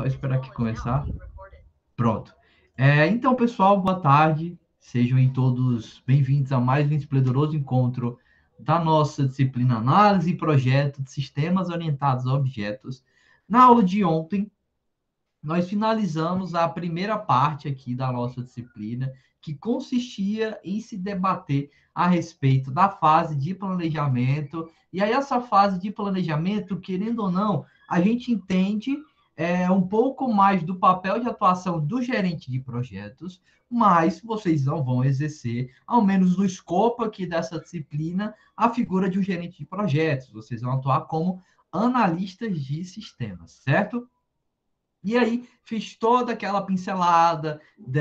só esperar aqui começar. Pronto. Então, pessoal, boa tarde. Sejam aí todos bem-vindos a mais um esplendoroso encontro da nossa disciplina Análise e Projeto de Sistemas Orientados a Objetos. Na aula de ontem, nós finalizamos a primeira parte aqui da nossa disciplina, que consistia em se debater a respeito da fase de planejamento. E aí, essa fase de planejamento, querendo ou não, a gente entende um pouco mais do papel de atuação do gerente de projetos, mas vocês não vão exercer, ao menos no escopo aqui dessa disciplina, a figura de um gerente de projetos. Vocês vão atuar como analistas de sistemas, certo? E aí, fiz toda aquela pincelada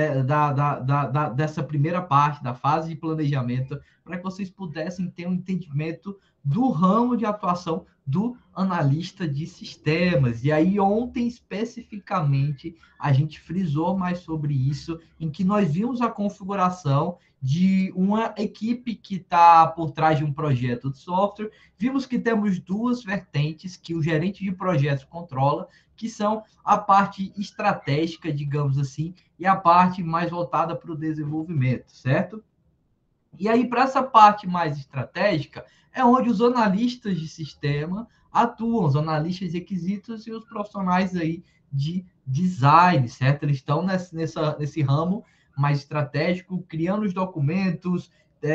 dessa primeira parte, da fase de planejamento, para que vocês pudessem ter um entendimento do ramo de atuação do analista de sistemas. E aí, ontem, especificamente, a gente frisou mais sobre isso, em que nós vimos a configuração de uma equipe que está por trás de um projeto de software. Vimos que temos duas vertentes que o gerente de projetos controla, que são a parte estratégica, digamos assim, e a parte mais voltada para o desenvolvimento, certo? E aí, para essa parte mais estratégica, é onde os analistas de sistema atuam, os analistas de requisitos e os profissionais aí de design, certo? Eles estão nesse ramo mais estratégico, criando os documentos,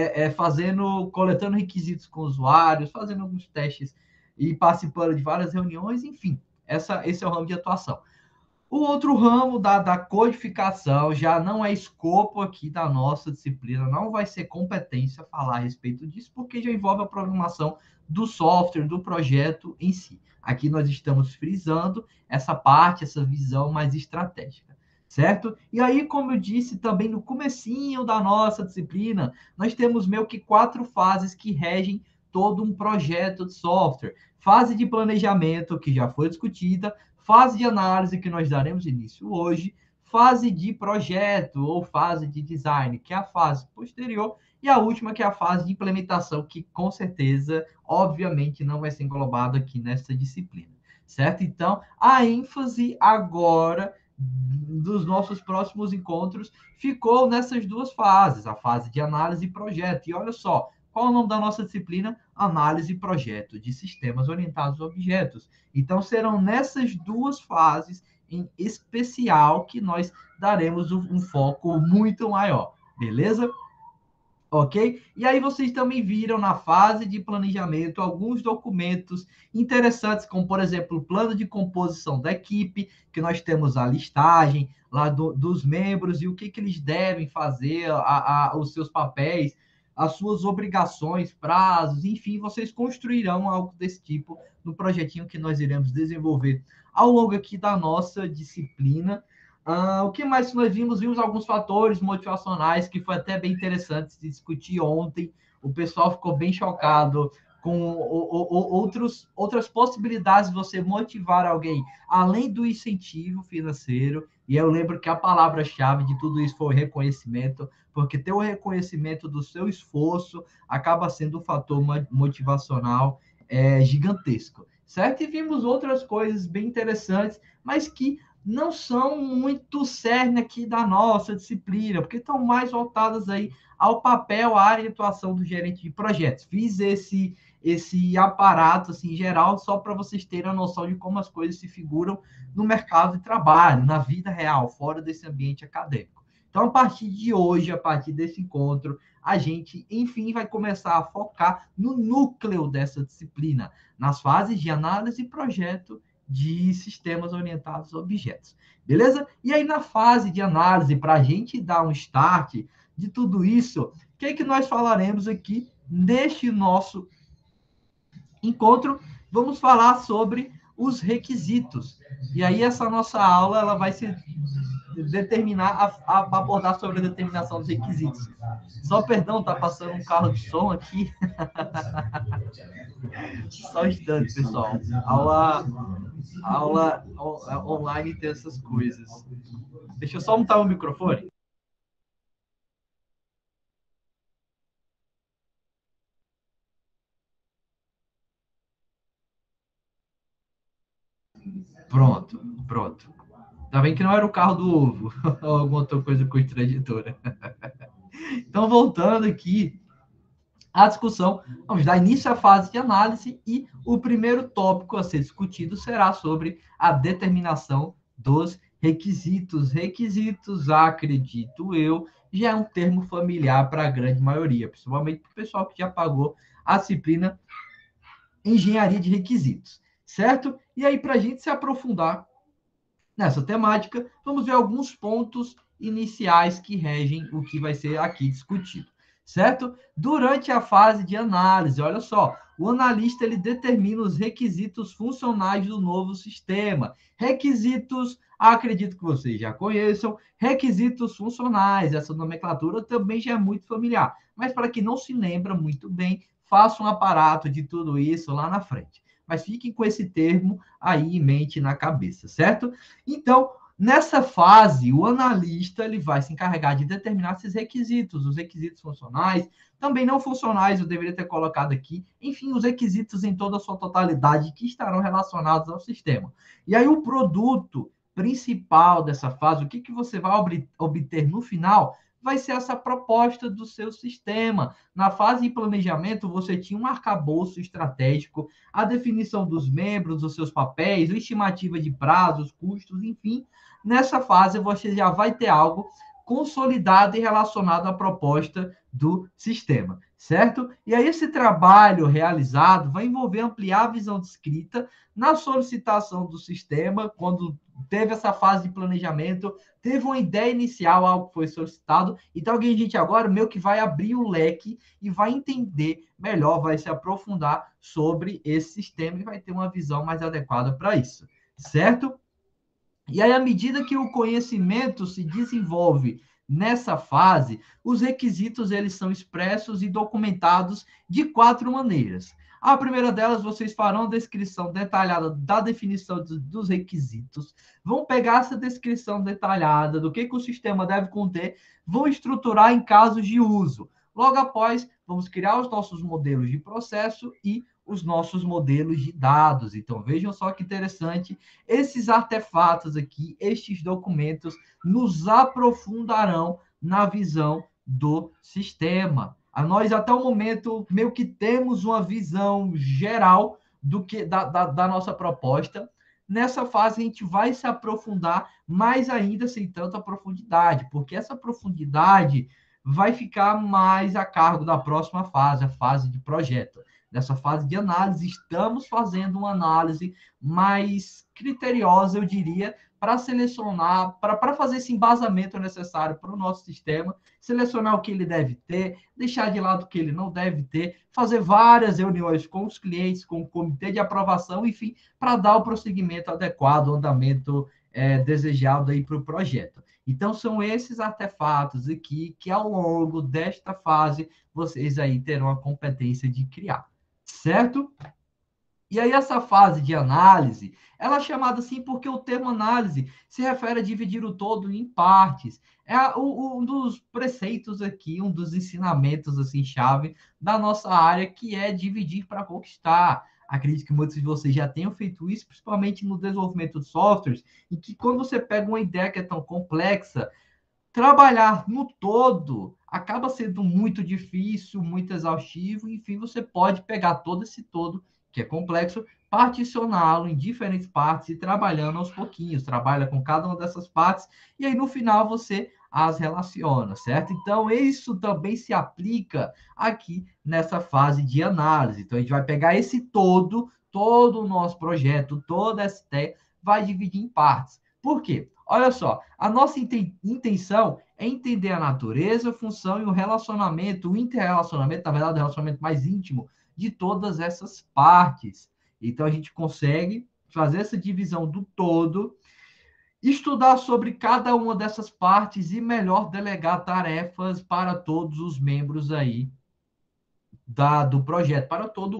coletando requisitos com usuários, fazendo alguns testes e participando de várias reuniões, enfim, esse é o ramo de atuação. O outro ramo da codificação já não é escopo aqui da nossa disciplina, não vai ser competência falar a respeito disso, porque já envolve a programação do software, do projeto em si. Aqui nós estamos frisando essa parte, essa visão mais estratégica, certo? E aí, como eu disse também no comecinho da nossa disciplina, nós temos meio que 4 fases que regem todo um projeto de software. Fase de planejamento, que já foi discutida, fase de análise, que nós daremos início hoje, fase de projeto ou fase de design, que é a fase posterior, e a última, que é a fase de implementação, que com certeza, obviamente, não vai ser englobada aqui nessa disciplina, certo? Então, a ênfase agora dos nossos próximos encontros ficou nessas duas fases, a fase de análise e projeto. E olha só, qual é o nome da nossa disciplina? Análise e projeto de sistemas orientados a objetos. Então, serão nessas duas fases em especial que nós daremos um foco muito maior, beleza? Ok? E aí vocês também viram na fase de planejamento alguns documentos interessantes, como, por exemplo, o plano de composição da equipe, que nós temos a listagem lá dos membros e o que eles devem fazer, os seus papéis, as suas obrigações, prazos, enfim, vocês construirão algo desse tipo no projetinho que nós iremos desenvolver ao longo aqui da nossa disciplina. O que mais nós vimos? Vimos alguns fatores motivacionais que foi até bem interessante de discutir ontem. O pessoal ficou bem chocado com outras possibilidades de você motivar alguém, além do incentivo financeiro. E eu lembro que a palavra-chave de tudo isso foi o reconhecimento, porque ter o reconhecimento do seu esforço acaba sendo um fator motivacional gigantesco, certo? E vimos outras coisas bem interessantes, mas que não são muito cerne aqui da nossa disciplina, porque estão mais voltadas aí ao papel, à área de atuação do gerente de projetos. Fiz esse aparato assim, em geral, só para vocês terem a noção de como as coisas se figuram no mercado de trabalho, na vida real, fora desse ambiente acadêmico. Então, a partir de hoje, a partir desse encontro, a gente, enfim, vai começar a focar no núcleo dessa disciplina, nas fases de análise e projeto de sistemas orientados a objetos. Beleza? E aí, na fase de análise, para a gente dar um start de tudo isso, o que nós falaremos aqui neste nosso encontro? Vamos falar sobre os requisitos. E aí, essa nossa aula ela vai se determinar a abordar sobre a determinação dos requisitos. Só perdão, tá passando um carro de som aqui. Só um instante, pessoal. Aula online tem essas coisas. Deixa eu só montar o microfone. Pronto, pronto. Tá vendo que não era o carro do ovo, ou alguma outra coisa constrangedora. Então, voltando aqui à discussão, vamos dar início à fase de análise e o primeiro tópico a ser discutido será sobre a determinação dos requisitos. Requisitos, acredito eu, já é um termo familiar para a grande maioria, principalmente para o pessoal que já pagou a disciplina Engenharia de Requisitos, certo? E aí, para a gente se aprofundar nessa temática, vamos ver alguns pontos iniciais que regem o que vai ser aqui discutido, certo? Durante a fase de análise, olha só, o analista ele determina os requisitos funcionais do novo sistema. Requisitos, acredito que vocês já conheçam, requisitos funcionais, essa nomenclatura também já é muito familiar, mas para quem não se lembra muito bem, faça um aparato de tudo isso lá na frente. Mas fiquem com esse termo aí em mente, na cabeça, certo? Então, nessa fase, o analista ele vai se encarregar de determinar esses requisitos, os requisitos funcionais, também não funcionais, eu deveria ter colocado aqui, enfim, os requisitos em toda a sua totalidade que estarão relacionados ao sistema. E aí o produto principal dessa fase, o que você vai obter no final, vai ser essa proposta do seu sistema. Na fase de planejamento, você tinha um arcabouço estratégico, a definição dos membros, os seus papéis, a estimativa de prazos, custos, enfim. Nessa fase, você já vai ter algo consolidado e relacionado à proposta do sistema, certo? E aí, esse trabalho realizado vai envolver ampliar a visão descrita na solicitação do sistema, quando teve essa fase de planejamento, teve uma ideia inicial, algo que foi solicitado, então a gente agora meio que vai abrir o leque e vai entender melhor, vai se aprofundar sobre esse sistema e vai ter uma visão mais adequada para isso, certo? E aí, à medida que o conhecimento se desenvolve nessa fase, os requisitos eles são expressos e documentados de quatro maneiras. A primeira delas, vocês farão a descrição detalhada da definição dos requisitos, vão pegar essa descrição detalhada do que o sistema deve conter, vão estruturar em casos de uso. Logo após, vamos criar os nossos modelos de processo e os nossos modelos de dados. Então, vejam só que interessante, esses artefatos aqui, estes documentos, nos aprofundarão na visão do sistema. Nós, até o momento, meio que temos uma visão geral do que da nossa proposta. Nessa fase, a gente vai se aprofundar mais ainda, sem tanta profundidade, porque essa profundidade vai ficar mais a cargo da próxima fase, a fase de projeto. Nessa fase de análise, estamos fazendo uma análise mais criteriosa, eu diria, para selecionar, para fazer esse embasamento necessário para o nosso sistema, selecionar o que ele deve ter, deixar de lado o que ele não deve ter, fazer várias reuniões com os clientes, com o comitê de aprovação, enfim, para dar o prosseguimento adequado, o andamento desejado aí para o projeto. Então, são esses artefatos aqui que, ao longo desta fase, vocês aí terão a competência de criar, certo? E aí, essa fase de análise, ela é chamada assim porque o termo análise se refere a dividir o todo em partes. É um dos preceitos aqui, um dos ensinamentos, assim, chave da nossa área, que é dividir para conquistar. Acredito que muitos de vocês já tenham feito isso, principalmente no desenvolvimento de softwares, em que quando você pega uma ideia que é tão complexa, trabalhar no todo acaba sendo muito difícil, muito exaustivo, enfim, você pode pegar todo esse todo, que é complexo, particioná-lo em diferentes partes e trabalhando aos pouquinhos, trabalha com cada uma dessas partes, e aí no final você as relaciona, certo? Então, isso também se aplica aqui nessa fase de análise. Então, a gente vai pegar esse todo o nosso projeto, toda essa ideia, vai dividir em partes. Por quê? Olha só, a nossa intenção é entender a natureza, a função e o relacionamento, o interrelacionamento, na verdade, o relacionamento mais íntimo de todas essas partes. Então, a gente consegue fazer essa divisão do todo, estudar sobre cada uma dessas partes e melhor delegar tarefas para todos os membros aí do projeto, para todo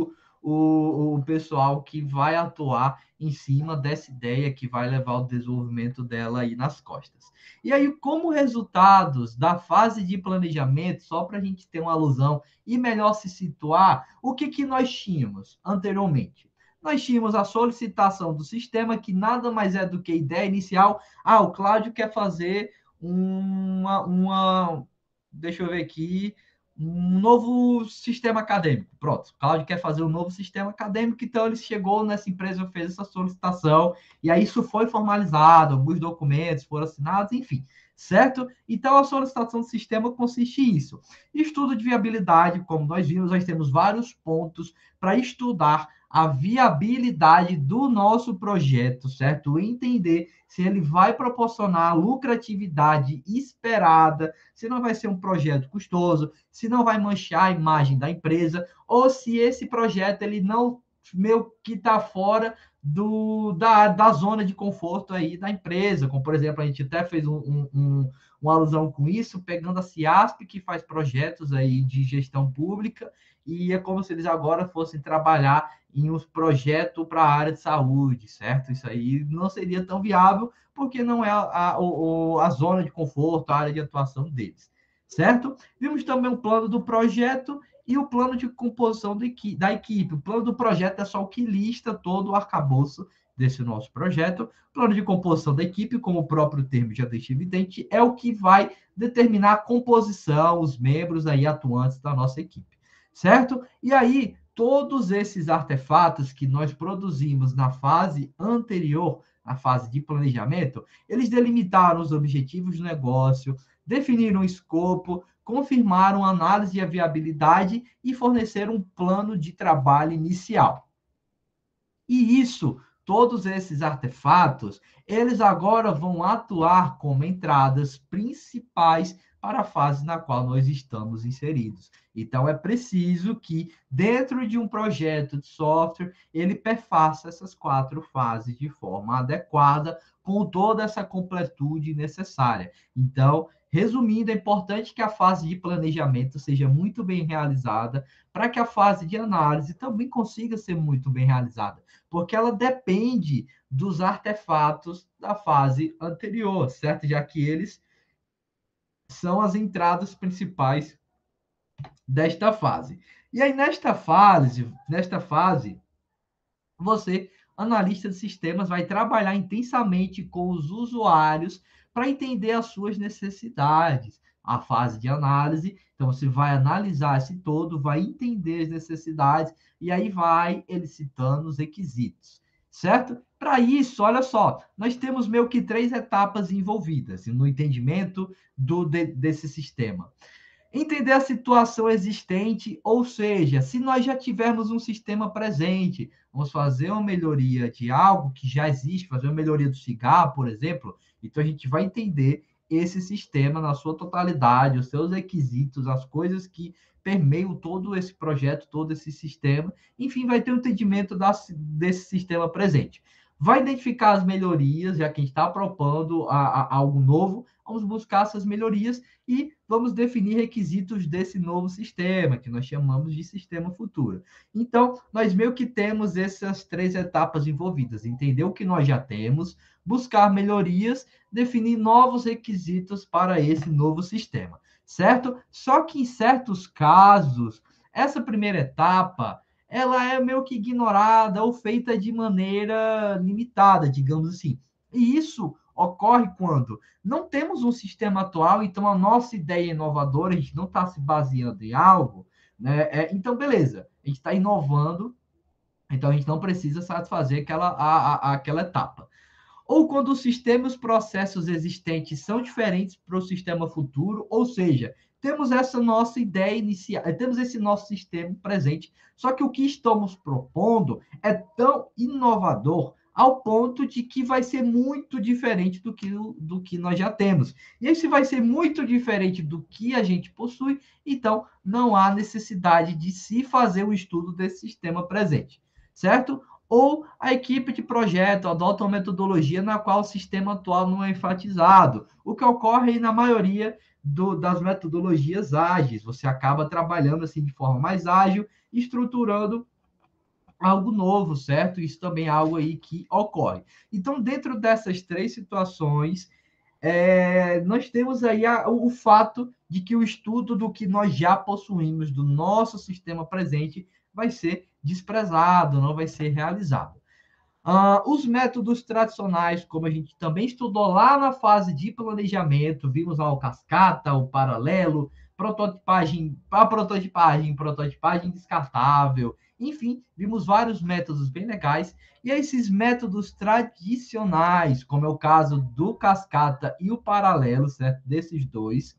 o pessoal que vai atuar em cima dessa ideia que vai levar o desenvolvimento dela aí nas costas. E aí, como resultados da fase de planejamento, só para a gente ter uma alusão e melhor se situar, o que nós tínhamos anteriormente? nós tínhamos a solicitação do sistema, que nada mais é do que a ideia inicial. O Cláudio quer fazer deixa eu ver aqui, um novo sistema acadêmico. Pronto, o Cláudio quer fazer um novo sistema acadêmico, então ele chegou nessa empresa, fez essa solicitação, e aí isso foi formalizado, alguns documentos foram assinados, enfim, certo? Então, a solicitação do sistema consiste nisso. Estudo de viabilidade, como nós vimos, nós temos vários pontos para estudar a viabilidade do nosso projeto, certo? Entender se ele vai proporcionar a lucratividade esperada, se não vai ser um projeto custoso, se não vai manchar a imagem da empresa, ou se esse projeto ele não meio que está fora da zona de conforto aí da empresa, como por exemplo, a gente até fez uma alusão com isso, pegando a CIASP, que faz projetos aí de gestão pública, e é como se eles agora fossem trabalhar em um projeto para a área de saúde, certo? Isso aí não seria tão viável, porque não é a zona de conforto, a área de atuação deles, certo? Vimos também o plano do projeto e o plano de composição da equipe. O plano do projeto é só o que lista todo o arcabouço desse nosso projeto. O plano de composição da equipe, como o próprio termo já deixa evidente, é o que vai determinar a composição, os membros aí atuantes da nossa equipe, certo? E aí, todos esses artefatos que nós produzimos na fase anterior, na fase de planejamento, eles delimitaram os objetivos do negócio, definiram o escopo, confirmaram a análise de viabilidade e forneceram um plano de trabalho inicial. E isso, todos esses artefatos, eles agora vão atuar como entradas principais para a fase na qual nós estamos inseridos. Então, é preciso que, dentro de um projeto de software, ele perfaça essas 4 fases de forma adequada, com toda essa completude necessária. Então, resumindo, é importante que a fase de planejamento seja muito bem realizada, para que a fase de análise também consiga ser muito bem realizada, porque ela depende dos artefatos da fase anterior, certo? Já que eles são as entradas principais desta fase. E aí, nesta fase, você, analista de sistemas, vai trabalhar intensamente com os usuários para entender as suas necessidades. A fase de análise, então você vai analisar esse todo, vai entender as necessidades e aí vai elicitando os requisitos, certo? Para isso, olha só, nós temos meio que 3 etapas envolvidas no entendimento desse sistema. Entender a situação existente, ou seja, se nós já tivermos um sistema presente, vamos fazer uma melhoria de algo que já existe, fazer uma melhoria do cigarro, por exemplo, então a gente vai entender esse sistema na sua totalidade, os seus requisitos, as coisas que permeiam todo esse projeto, todo esse sistema, enfim, vai ter um entendimento desse sistema presente. Vai identificar as melhorias, já que a gente está propondo algo novo, vamos buscar essas melhorias e vamos definir requisitos desse novo sistema, que nós chamamos de sistema futuro. Então, nós meio que temos essas 3 etapas envolvidas: entender o que nós já temos, buscar melhorias, definir novos requisitos para esse novo sistema, certo? Só que em certos casos, essa primeira etapa, ela é meio que ignorada ou feita de maneira limitada, digamos assim. E isso ocorre quando não temos um sistema atual, então a nossa ideia inovadora, a gente não está se baseando em algo, né? Então, beleza, a gente está inovando, então a gente não precisa satisfazer aquela etapa. Ou quando o sistema e os processos existentes são diferentes para o sistema futuro, ou seja, temos essa nossa ideia inicial, temos esse nosso sistema presente, só que o que estamos propondo é tão inovador ao ponto de que vai ser muito diferente do que nós já temos. E esse vai ser muito diferente do que a gente possui, então não há necessidade de se fazer o estudo desse sistema presente, certo? Ou a equipe de projeto adota uma metodologia na qual o sistema atual não é enfatizado, o que ocorre na maioria das metodologias ágeis. Você acaba trabalhando assim de forma mais ágil, estruturando algo novo, certo? Isso também é algo aí que ocorre. Então, dentro dessas 3 situações, nós temos aí o fato de que o estudo do que nós já possuímos, do nosso sistema presente, vai ser desprezado, não vai ser realizado. Os métodos tradicionais, como a gente também estudou lá na fase de planejamento, vimos lá o cascata, o paralelo, prototipagem descartável, enfim, vimos vários métodos bem legais. E esses métodos tradicionais, como é o caso do cascata e o paralelo, certo? Desses dois,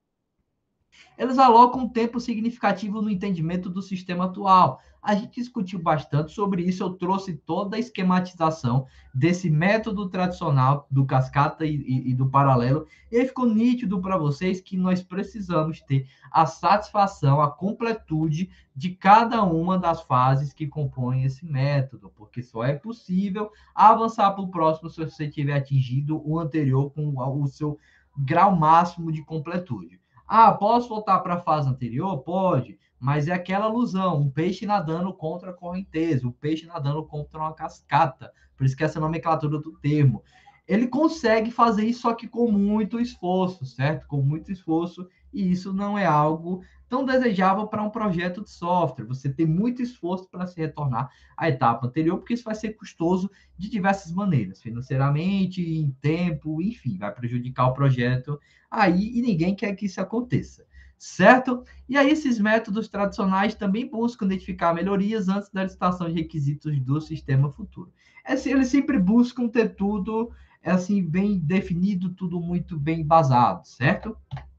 eles alocam um tempo significativo no entendimento do sistema atual. A gente discutiu bastante sobre isso, eu trouxe toda a esquematização desse método tradicional do cascata e do paralelo, e aí ficou nítido para vocês que nós precisamos ter a satisfação, a completude de cada uma das fases que compõem esse método, porque só é possível avançar para o próximo se você tiver atingido o anterior com o seu grau máximo de completude. Posso voltar para a fase anterior? Pode, mas é aquela alusão, um peixe nadando contra a correnteza, um peixe nadando contra uma cascata, por isso que essa é a nomenclatura do termo. Ele consegue fazer isso, só que com muito esforço, certo? Com muito esforço, e isso não é algo tão desejável para um projeto de software. Você tem muito esforço para se retornar à etapa anterior, porque isso vai ser custoso de diversas maneiras, financeiramente, em tempo, enfim, vai prejudicar o projeto aí e ninguém quer que isso aconteça, certo? E aí esses métodos tradicionais também buscam identificar melhorias antes da licitação de requisitos do sistema futuro. Eles sempre buscam ter tudo assim bem definido, tudo muito bem embasado, certo?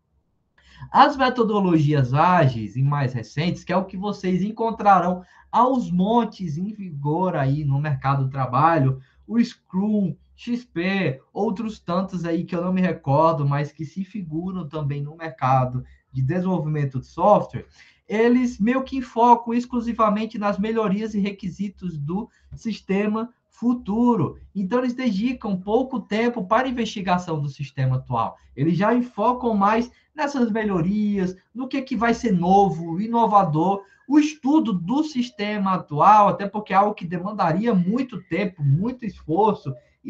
As metodologias ágeis e mais recentes, que é o que vocês encontrarão aos montes em vigor aí no mercado do trabalho, o Scrum, XP, outros tantos aí que eu não me recordo, mas que se figuram também no mercado de desenvolvimento de software, eles meio que focam exclusivamente nas melhorias e requisitos do sistema futuro. Então, eles dedicam pouco tempo para a investigação do sistema atual. Eles já enfocam mais nessas melhorias, no que vai ser novo, inovador, o estudo do sistema atual, até porque é algo que demandaria muito tempo, muito esforço,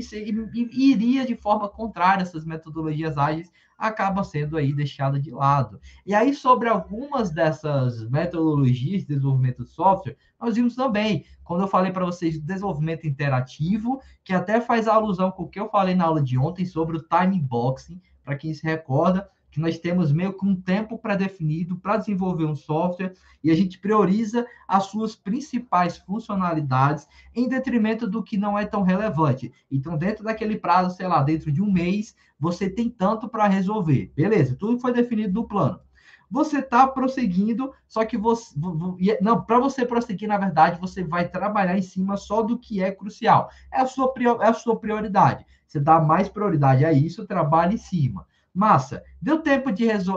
e iria de forma contrária essas metodologias ágeis, acaba sendo aí deixada de lado. E aí, sobre algumas dessas metodologias de desenvolvimento de software, nós vimos também, quando eu falei para vocês, desenvolvimento interativo, que até faz alusão com o que eu falei na aula de ontem sobre o time boxing, para quem se recorda, que nós temos meio que um tempo pré-definido para desenvolver um software e a gente prioriza as suas principais funcionalidades em detrimento do que não é tão relevante. Então, dentro daquele prazo, sei lá, dentro de um mês, você tem tanto para resolver. Beleza, tudo foi definido no plano. Você está prosseguindo, só que você. Não, para você prosseguir, na verdade, você vai trabalhar em cima só do que é crucial. É a sua prioridade. Você dá mais prioridade a isso, trabalha em cima. Massa. Deu tempo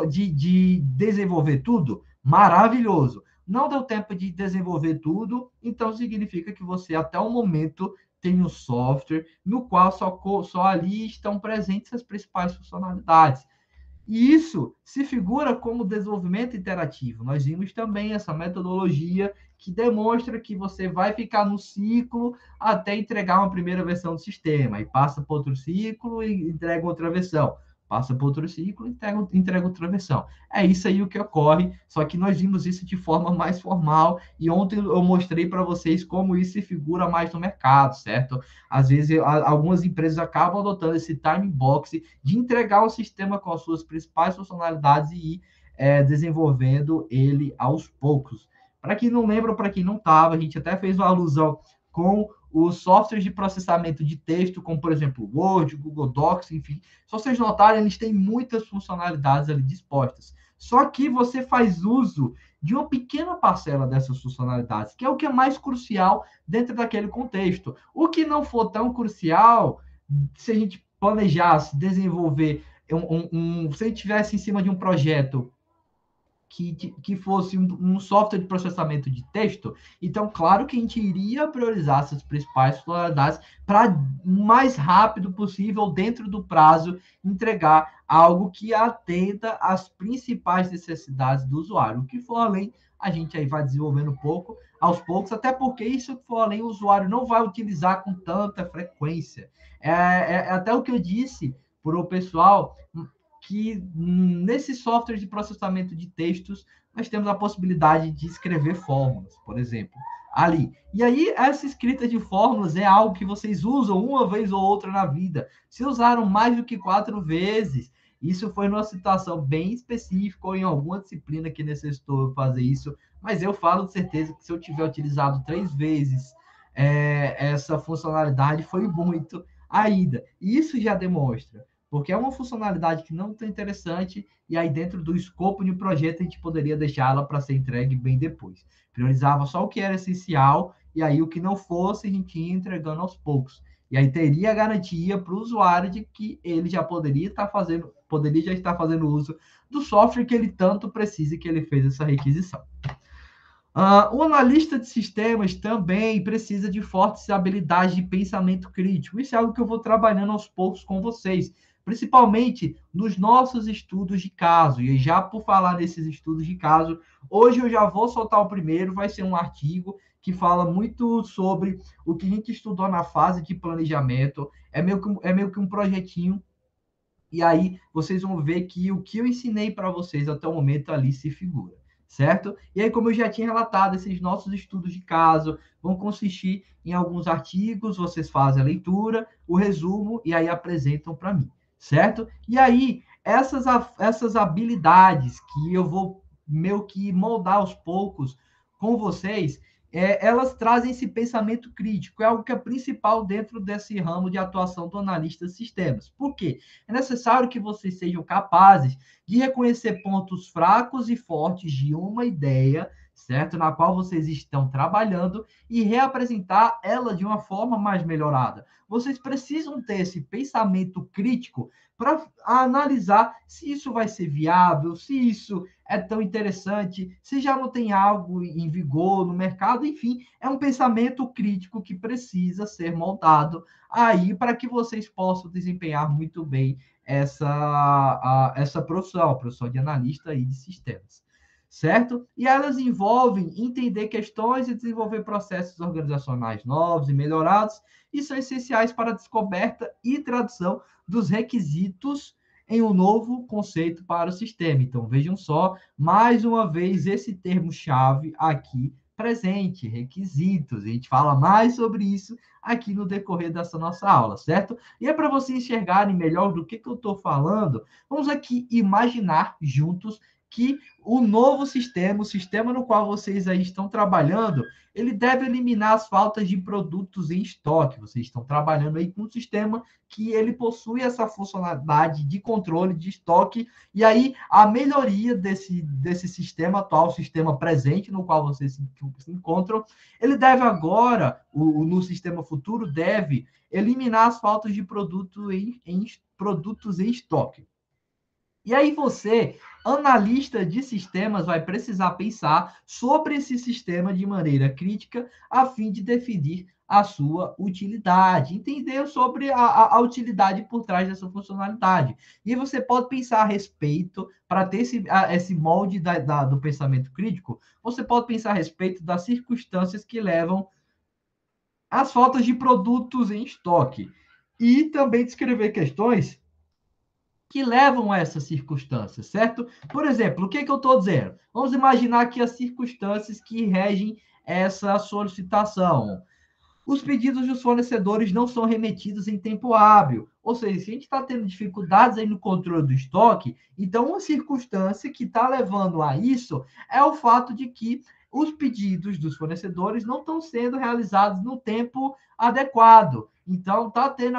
de desenvolver tudo? Maravilhoso. Não deu tempo de desenvolver tudo, então significa que você, até o momento, tem um software no qual só ali estão presentes as principais funcionalidades. E isso se figura como desenvolvimento interativo. Nós vimos também essa metodologia que demonstra que você vai ficar no ciclo até entregar uma primeira versão do sistema, e passa para outro ciclo e entrega outra versão. Passa para outro ciclo e entrega outra versão. É isso aí o que ocorre, só que nós vimos isso de forma mais formal, e ontem eu mostrei para vocês como isso se figura mais no mercado, certo? Às vezes, algumas empresas acabam adotando esse time box de entregar o sistema com as suas principais funcionalidades e ir desenvolvendo ele aos poucos. Para quem não lembra, para quem não estava, a gente até fez uma alusão com os softwares de processamento de texto, como, por exemplo, Word, Google Docs, enfim. Se vocês notarem, eles têm muitas funcionalidades ali dispostas. Só que você faz uso de uma pequena parcela dessas funcionalidades, que é o que é mais crucial dentro daquele contexto. O que não for tão crucial, se a gente planejasse desenvolver se a gente tivesse em cima de um projeto que fosse um software de processamento de texto, então, claro que a gente iria priorizar essas principais funcionalidades para o mais rápido possível, dentro do prazo, entregar algo que atenda às principais necessidades do usuário. O que for além, a gente aí vai desenvolvendo aos poucos, até porque isso que for além, o usuário não vai utilizar com tanta frequência. É até o que eu disse para o pessoal, que nesse software de processamento de textos nós temos a possibilidade de escrever fórmulas, por exemplo, ali. E aí, essa escrita de fórmulas é algo que vocês usam uma vez ou outra na vida. Se usaram mais do que 4 vezes, isso foi numa situação bem específica ou em alguma disciplina que necessitou fazer isso, mas eu falo de certeza que se eu tiver utilizado 3 vezes essa funcionalidade, foi muito ainda. E isso já demonstra, porque é uma funcionalidade que não é tão interessante, e aí dentro do escopo de um projeto a gente poderia deixá-la para ser entregue bem depois. Priorizava só o que era essencial, e aí o que não fosse a gente ia entregando aos poucos. E aí teria a garantia para o usuário de que ele já poderia já estar fazendo uso do software que ele tanto precisa, que ele fez essa requisição. O analista de sistemas também precisa de fortes habilidades de pensamento crítico. Isso é algo que eu vou trabalhando aos poucos com vocês, principalmente nos nossos estudos de caso. E já por falar nesses estudos de caso, hoje eu já vou soltar o primeiro, vai ser um artigo que fala muito sobre o que a gente estudou na fase de planejamento. É meio que um projetinho, e aí vocês vão ver que o que eu ensinei para vocês até o momento ali se figura, certo? E aí, como eu já tinha relatado, esses nossos estudos de caso vão consistir em alguns artigos, vocês fazem a leitura, o resumo e aí apresentam para mim, certo? E aí, essas habilidades que eu vou meio que moldar aos poucos com vocês, elas trazem esse pensamento crítico, é algo que é principal dentro desse ramo de atuação do analista de sistemas. Por quê? É necessário que vocês sejam capazes de reconhecer pontos fracos e fortes de uma ideia, certo? Na qual vocês estão trabalhando e reapresentar ela de uma forma mais melhorada. Vocês precisam ter esse pensamento crítico para analisar se isso vai ser viável, se isso é tão interessante, se já não tem algo em vigor no mercado, enfim, é um pensamento crítico que precisa ser montado aí para que vocês possam desempenhar muito bem essa profissão, a profissão de analista e de sistemas, certo? E elas envolvem entender questões e desenvolver processos organizacionais novos e melhorados, e são essenciais para a descoberta e tradução dos requisitos em um novo conceito para o sistema. Então, vejam só, mais uma vez, esse termo-chave aqui presente, requisitos. A gente fala mais sobre isso aqui no decorrer dessa nossa aula, certo? E é para vocês enxergarem melhor do que eu estou falando, vamos aqui imaginar juntos que o novo sistema, o sistema no qual vocês aí estão trabalhando, ele deve eliminar as faltas de produtos em estoque. Vocês estão trabalhando aí com um sistema que ele possui essa funcionalidade de controle de estoque, e aí a melhoria desse sistema atual, sistema presente no qual vocês se encontram, ele deve agora, no sistema futuro, deve eliminar as faltas de produtos em estoque. E aí você, analista de sistemas, vai precisar pensar sobre esse sistema de maneira crítica a fim de definir a sua utilidade, entender sobre a utilidade por trás dessa funcionalidade. E você pode pensar a respeito, para ter esse molde do pensamento crítico, você pode pensar a respeito das circunstâncias que levam às faltas de produtos em estoque. E também descrever questões que levam a essas circunstâncias, certo? Por exemplo, o que eu estou dizendo? Vamos imaginar que as circunstâncias que regem essa solicitação. Os pedidos dos fornecedores não são remetidos em tempo hábil. Ou seja, se a gente está tendo dificuldades aí no controle do estoque, então uma circunstância que está levando a isso é o fato de que os pedidos dos fornecedores não estão sendo realizados no tempo adequado. Então, está tendo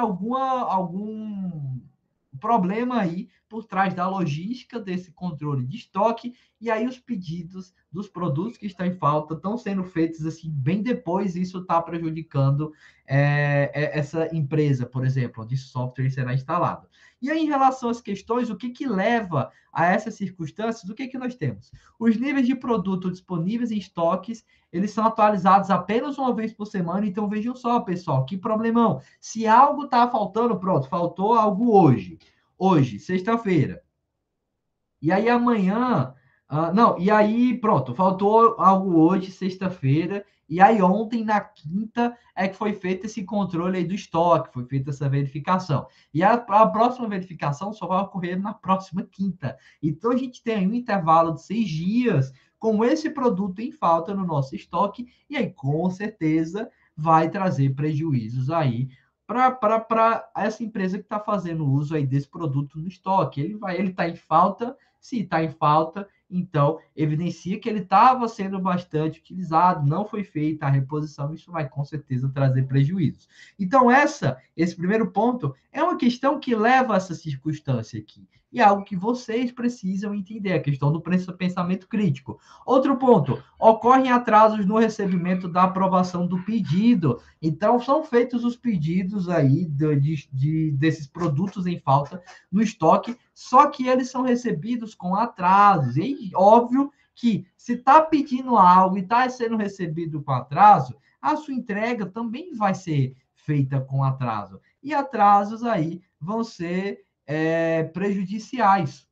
algum problema aí por trás da logística desse controle de estoque, e aí os pedidos dos produtos que estão em falta estão sendo feitos assim bem depois, e isso está prejudicando essa empresa, por exemplo, onde software será instalado. E aí, em relação às questões, o que leva a essas circunstâncias, o que nós temos? Os níveis de produto disponíveis em estoques, eles são atualizados apenas uma vez por semana, então vejam só, pessoal, que problemão. Se algo está faltando, pronto, faltou algo hoje, sexta-feira. E aí amanhã Não, e aí, pronto, faltou algo hoje, sexta-feira, e aí ontem, na quinta, é que foi feito esse controle aí do estoque, foi feita essa verificação. E a próxima verificação só vai ocorrer na próxima quinta. Então, a gente tem aí um intervalo de 6 dias com esse produto em falta no nosso estoque, e aí, com certeza, vai trazer prejuízos aí para essa empresa que está fazendo uso aí desse produto no estoque. Ele está em falta, se está em falta, então evidencia que ele estava sendo bastante utilizado, não foi feita a reposição, isso vai com certeza trazer prejuízos. Então, esse primeiro ponto é uma questão que leva a essa circunstância aqui. E é algo que vocês precisam entender, a questão do pensamento crítico. Outro ponto, ocorrem atrasos no recebimento da aprovação do pedido. Então, são feitos os pedidos aí desses produtos em falta no estoque, só que eles são recebidos com atrasos. E óbvio que se está pedindo algo e está sendo recebido com atraso, a sua entrega também vai ser feita com atraso. E atrasos aí vão ser prejudiciais,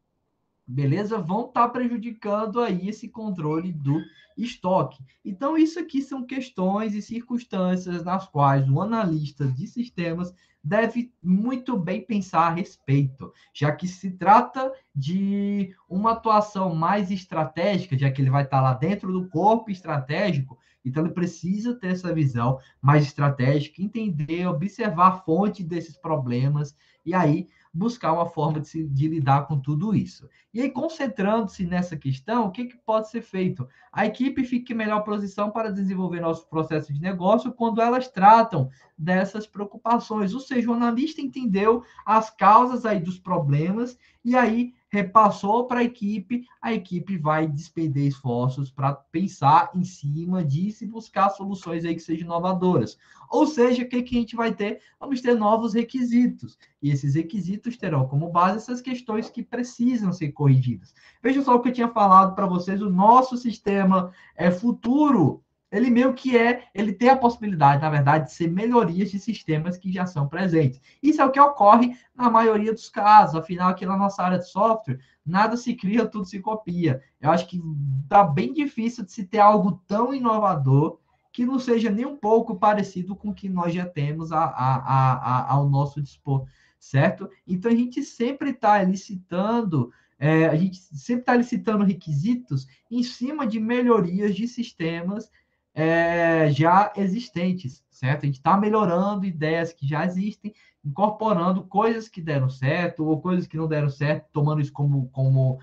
beleza? Vão estar prejudicando aí esse controle do estoque. Então, isso aqui são questões e circunstâncias nas quais o analista de sistemas deve muito bem pensar a respeito, já que se trata de uma atuação mais estratégica, já que ele vai estar lá dentro do corpo estratégico, então ele precisa ter essa visão mais estratégica, entender, observar a fonte desses problemas e aí buscar uma forma de lidar com tudo isso. E aí, concentrando-se nessa questão, o que pode ser feito? A equipe fica em melhor posição para desenvolver nosso processo de negócio quando elas tratam dessas preocupações. Ou seja, o analista entendeu as causas aí dos problemas e aí repassou para a equipe vai despender esforços para pensar em cima disso e buscar soluções aí que sejam inovadoras. Ou seja, o que a gente vai ter? Vamos ter novos requisitos. E esses requisitos terão como base essas questões que precisam ser corrigidas. Veja só o que eu tinha falado para vocês, o nosso sistema futuro, ele meio que ele tem a possibilidade, na verdade, de ser melhorias de sistemas que já são presentes. Isso é o que ocorre na maioria dos casos, afinal, aqui na nossa área de software, nada se cria, tudo se copia. Eu acho que está bem difícil de se ter algo tão inovador que não seja nem um pouco parecido com o que nós já temos ao nosso dispor, certo? Então, a gente sempre está licitando, a gente sempre está licitando requisitos em cima de melhorias de sistemas já existentes, certo? A gente está melhorando ideias que já existem, incorporando coisas que deram certo ou coisas que não deram certo, tomando isso como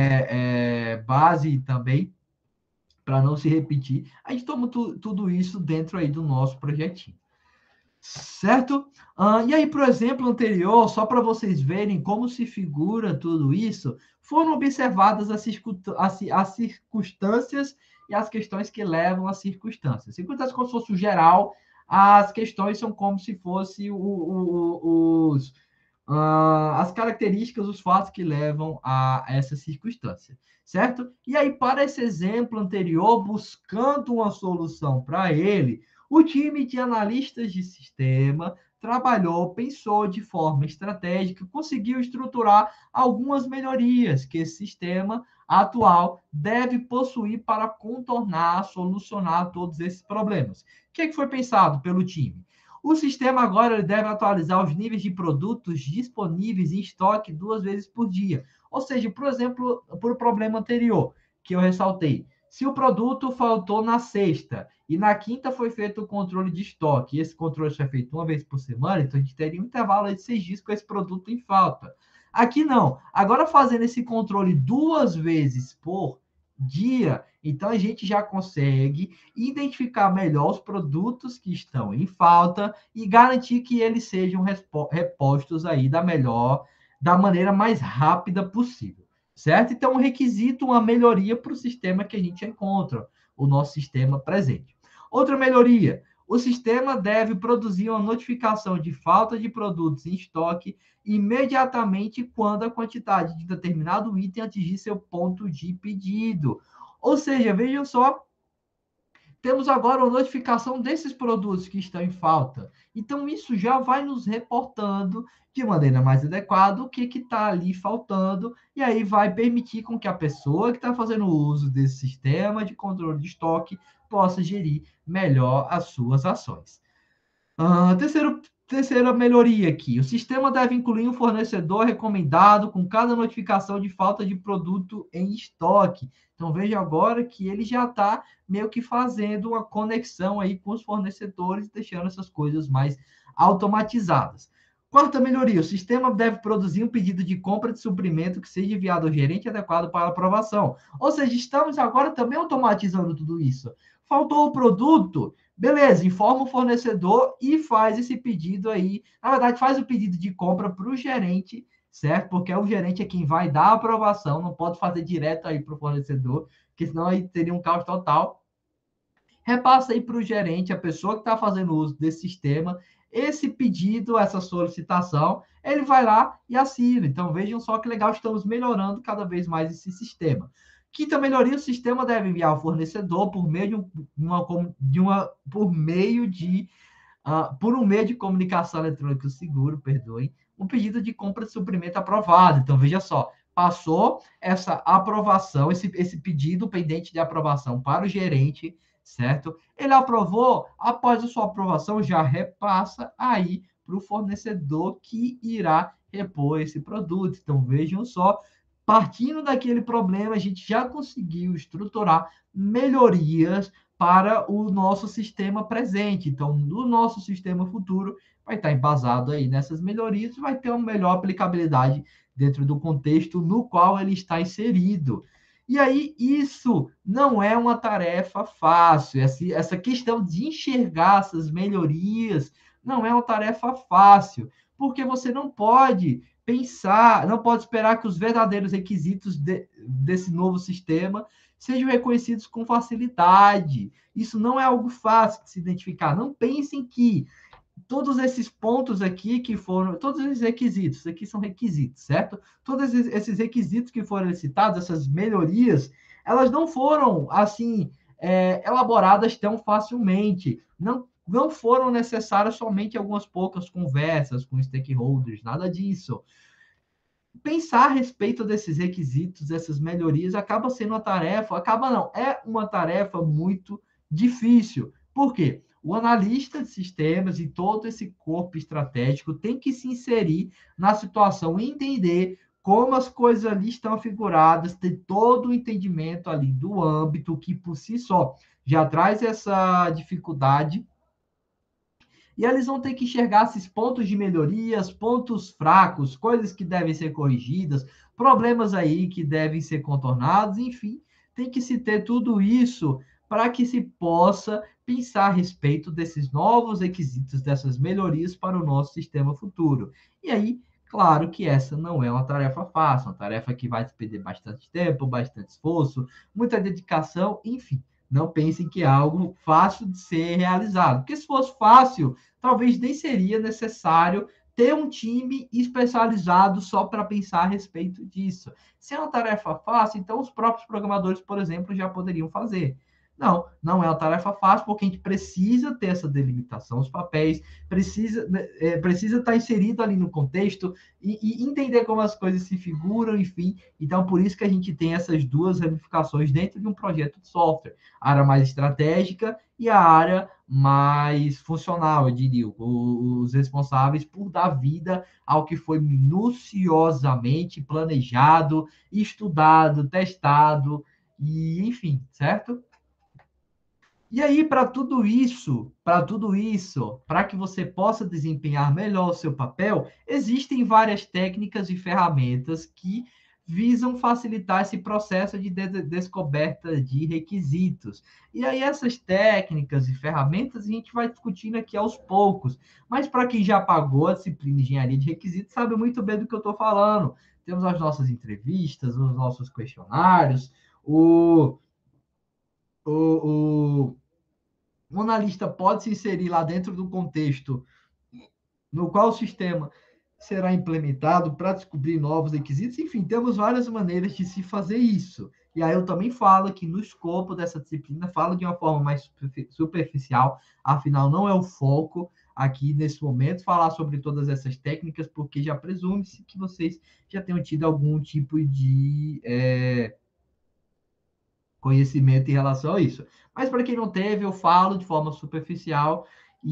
base também, para não se repetir. A gente toma tudo isso dentro aí do nosso projetinho. Certo? E aí, por exemplo, anterior, só para vocês verem como se figura tudo isso, foram observadas as circunstâncias e as questões que levam às circunstâncias. Circunstâncias como se fosse o geral, as questões são como se fosse as características, os fatos que levam a essa circunstância, certo? E aí, para esse exemplo anterior, buscando uma solução para ele, o time de analistas de sistema trabalhou, pensou de forma estratégica, conseguiu estruturar algumas melhorias que esse sistema atual deve possuir para contornar, solucionar todos esses problemas. O que foi pensado pelo time? O sistema agora deve atualizar os níveis de produtos disponíveis em estoque 2 vezes por dia. Ou seja, por exemplo, por o problema anterior que eu ressaltei, se o produto faltou na sexta e na quinta foi feito o controle de estoque, e esse controle foi feito 1 vez por semana, então a gente teria um intervalo de 6 dias com esse produto em falta. Aqui não. Agora, fazendo esse controle 2 vezes por dia, então a gente já consegue identificar melhor os produtos que estão em falta e garantir que eles sejam repostos aí da maneira mais rápida possível, certo? Então, um requisito, uma melhoria para o sistema que a gente encontra, o nosso sistema presente. Outra melhoria, o sistema deve produzir uma notificação de falta de produtos em estoque imediatamente quando a quantidade de determinado item atingir seu ponto de pedido. Ou seja, vejam só temos agora uma notificação desses produtos que estão em falta. Então, isso já vai nos reportando de maneira mais adequada o que está ali faltando, e aí vai permitir com que a pessoa que está fazendo uso desse sistema de controle de estoque possa gerir melhor as suas ações. Terceira melhoria aqui. O sistema deve incluir um fornecedor recomendado com cada notificação de falta de produto em estoque. Então, veja agora que ele já está meio que fazendo uma conexão aí com os fornecedores, deixando essas coisas mais automatizadas. Quarta melhoria, o sistema deve produzir um pedido de compra de suprimento que seja enviado ao gerente adequado para aprovação. Ou seja, estamos agora também automatizando tudo isso. Faltou o produto, beleza, informa o fornecedor e faz esse pedido aí. Na verdade, faz o pedido de compra para o gerente, certo? Porque o gerente é quem vai dar a aprovação, não pode fazer direto aí para o fornecedor, porque senão aí teria um caos total. Repassa aí para o gerente, a pessoa que está fazendo uso desse sistema, esse pedido, essa solicitação, ele vai lá e assina. Então, vejam só que legal, estamos melhorando cada vez mais esse sistema. Quinta melhoria, o sistema deve enviar ao fornecedor por meio por um meio de comunicação eletrônica seguro, perdoem, um pedido de compra de suprimento aprovado. Então, veja só, passou essa aprovação, esse pedido pendente de aprovação para o gerente, certo? Ele aprovou, após a sua aprovação, já repassa aí para o fornecedor que irá repor esse produto. Então, vejam só, partindo daquele problema, a gente já conseguiu estruturar melhorias para o nosso sistema presente. Então, no nosso sistema futuro, vai estar embasado aí nessas melhorias e vai ter uma melhor aplicabilidade dentro do contexto no qual ele está inserido. E aí, isso não é uma tarefa fácil. Essa questão de enxergar essas melhorias não é uma tarefa fácil, porque você não pode pensar, não pode esperar que os verdadeiros requisitos desse novo sistema sejam reconhecidos com facilidade. Isso não é algo fácil de se identificar. Não pensem que todos esses pontos aqui que foram, todos esses requisitos, aqui são requisitos, certo? Todos esses requisitos que foram citados, essas melhorias, elas não foram, assim, elaboradas tão facilmente. Não foram necessárias somente algumas poucas conversas com stakeholders, nada disso. Pensar a respeito desses requisitos, dessas melhorias, acaba sendo uma tarefa, acaba não, é uma tarefa muito difícil. Por quê? O analista de sistemas e todo esse corpo estratégico tem que se inserir na situação e entender como as coisas ali estão figuradas, ter todo o entendimento ali do âmbito que por si só já traz essa dificuldade e eles vão ter que enxergar esses pontos de melhorias, pontos fracos, coisas que devem ser corrigidas, problemas aí que devem ser contornados, enfim, tem que se ter tudo isso para que se possa pensar a respeito desses novos requisitos, dessas melhorias para o nosso sistema futuro. E aí, claro que essa não é uma tarefa fácil, uma tarefa que vai despender bastante tempo, bastante esforço, muita dedicação, enfim. Não pensem que é algo fácil de ser realizado, porque se fosse fácil, talvez nem seria necessário ter um time especializado só para pensar a respeito disso. Se é uma tarefa fácil, então os próprios programadores, por exemplo, já poderiam fazer. Não, não é uma tarefa fácil, porque a gente precisa ter essa delimitação, os papéis, precisa estar inserido ali no contexto e entender como as coisas se figuram, enfim. Então, por isso que a gente tem essas duas ramificações dentro de um projeto de software. A área mais estratégica e a área mais funcional, eu diria, os responsáveis por dar vida ao que foi minuciosamente planejado, estudado, testado, e enfim, certo? E aí, para que você possa desempenhar melhor o seu papel, existem várias técnicas e ferramentas que visam facilitar esse processo de descoberta de requisitos. E aí, essas técnicas e ferramentas a gente vai discutindo aqui aos poucos. Mas para quem já pagou a disciplina de engenharia de requisitos, sabe muito bem do que eu estou falando. Temos as nossas entrevistas, os nossos questionários, o o analista pode se inserir lá dentro do contexto no qual o sistema será implementado para descobrir novos requisitos. Enfim, temos várias maneiras de se fazer isso. E aí eu também falo que no escopo dessa disciplina, falo de uma forma mais superficial, afinal não é o foco aqui nesse momento falar sobre todas essas técnicas, porque já presume-se que vocês já tenham tido algum tipo de conhecimento em relação a isso. Mas para quem não teve, eu falo de forma superficial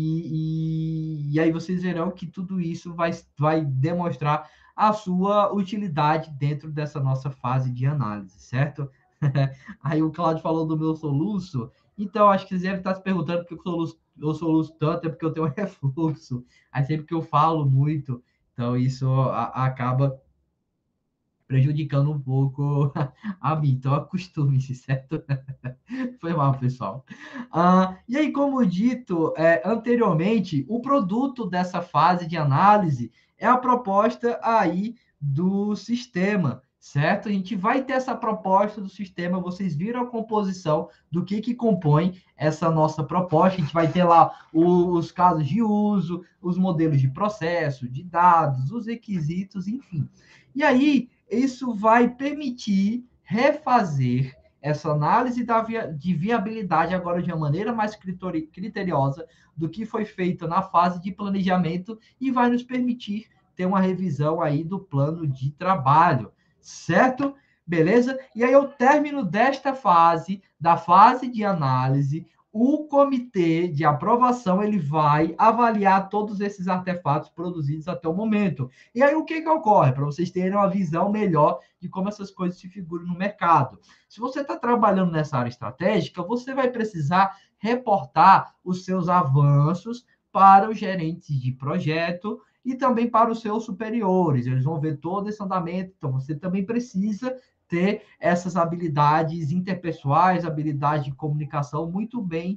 e aí vocês verão que tudo isso vai demonstrar a sua utilidade dentro dessa nossa fase de análise, certo? Aí o Claudio falou do meu soluço, então acho que vocês devem estar se perguntando por que eu soluço tanto, é porque eu tenho um refluxo. Aí sempre que eu falo muito, então isso acaba prejudicando um pouco a mim. Então acostume-se, certo? Foi mal, pessoal. E aí, como dito anteriormente, o produto dessa fase de análise é a proposta aí do sistema, certo? A gente vai ter essa proposta do sistema, vocês viram a composição do que compõe essa nossa proposta. A gente vai ter lá os casos de uso, os modelos de processo, de dados, os requisitos, enfim. E aí, isso vai permitir refazer essa análise de viabilidade agora de uma maneira mais criteriosa do que foi feita na fase de planejamento e vai nos permitir ter uma revisão aí do plano de trabalho, certo? Beleza? E aí eu termino desta fase, da fase de análise, o comitê de aprovação ele vai avaliar todos esses artefatos produzidos até o momento. E aí o que ocorre? Para vocês terem uma visão melhor de como essas coisas se figuram no mercado. Se você está trabalhando nessa área estratégica, você vai precisar reportar os seus avanços para os gerentes de projeto e também para os seus superiores. Eles vão ver todo esse andamento, então você também precisa ter essas habilidades interpessoais, habilidades de comunicação muito bem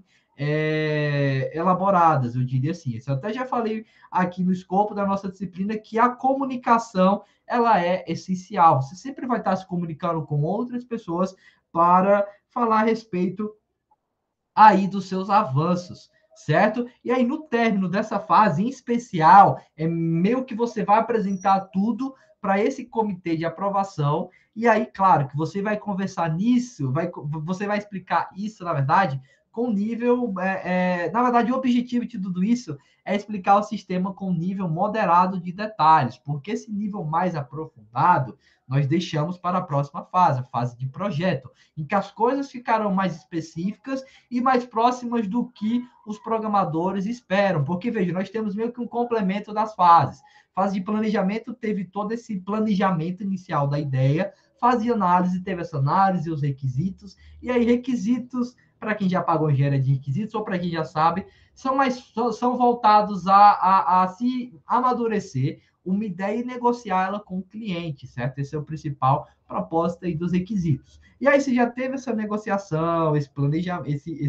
elaboradas, eu diria assim. Eu até já falei aqui no escopo da nossa disciplina que a comunicação ela é essencial. Você sempre vai estar se comunicando com outras pessoas para falar a respeito aí dos seus avanços, certo? E aí, no término dessa fase em especial, é meio que você vai apresentar tudo para esse comitê de aprovação. E aí, claro, que você vai conversar nisso, você vai explicar isso, na verdade, com nível. Na verdade, o objetivo de tudo isso é explicar o sistema com nível moderado de detalhes, porque esse nível mais aprofundado nós deixamos para a próxima fase, a fase de projeto, em que as coisas ficarão mais específicas e mais próximas do que os programadores esperam. Porque, veja, nós temos meio que um complemento das fases. Fase de planejamento teve todo esse planejamento inicial da ideia, fase de análise teve essa análise, os requisitos, e aí requisitos, para quem já pagou engenharia de requisitos ou para quem já sabe, são voltados a se amadurecer uma ideia e negociar ela com o cliente, certo? Esse é o principal propósito aí dos requisitos. E aí você já teve essa negociação, esse planejamento,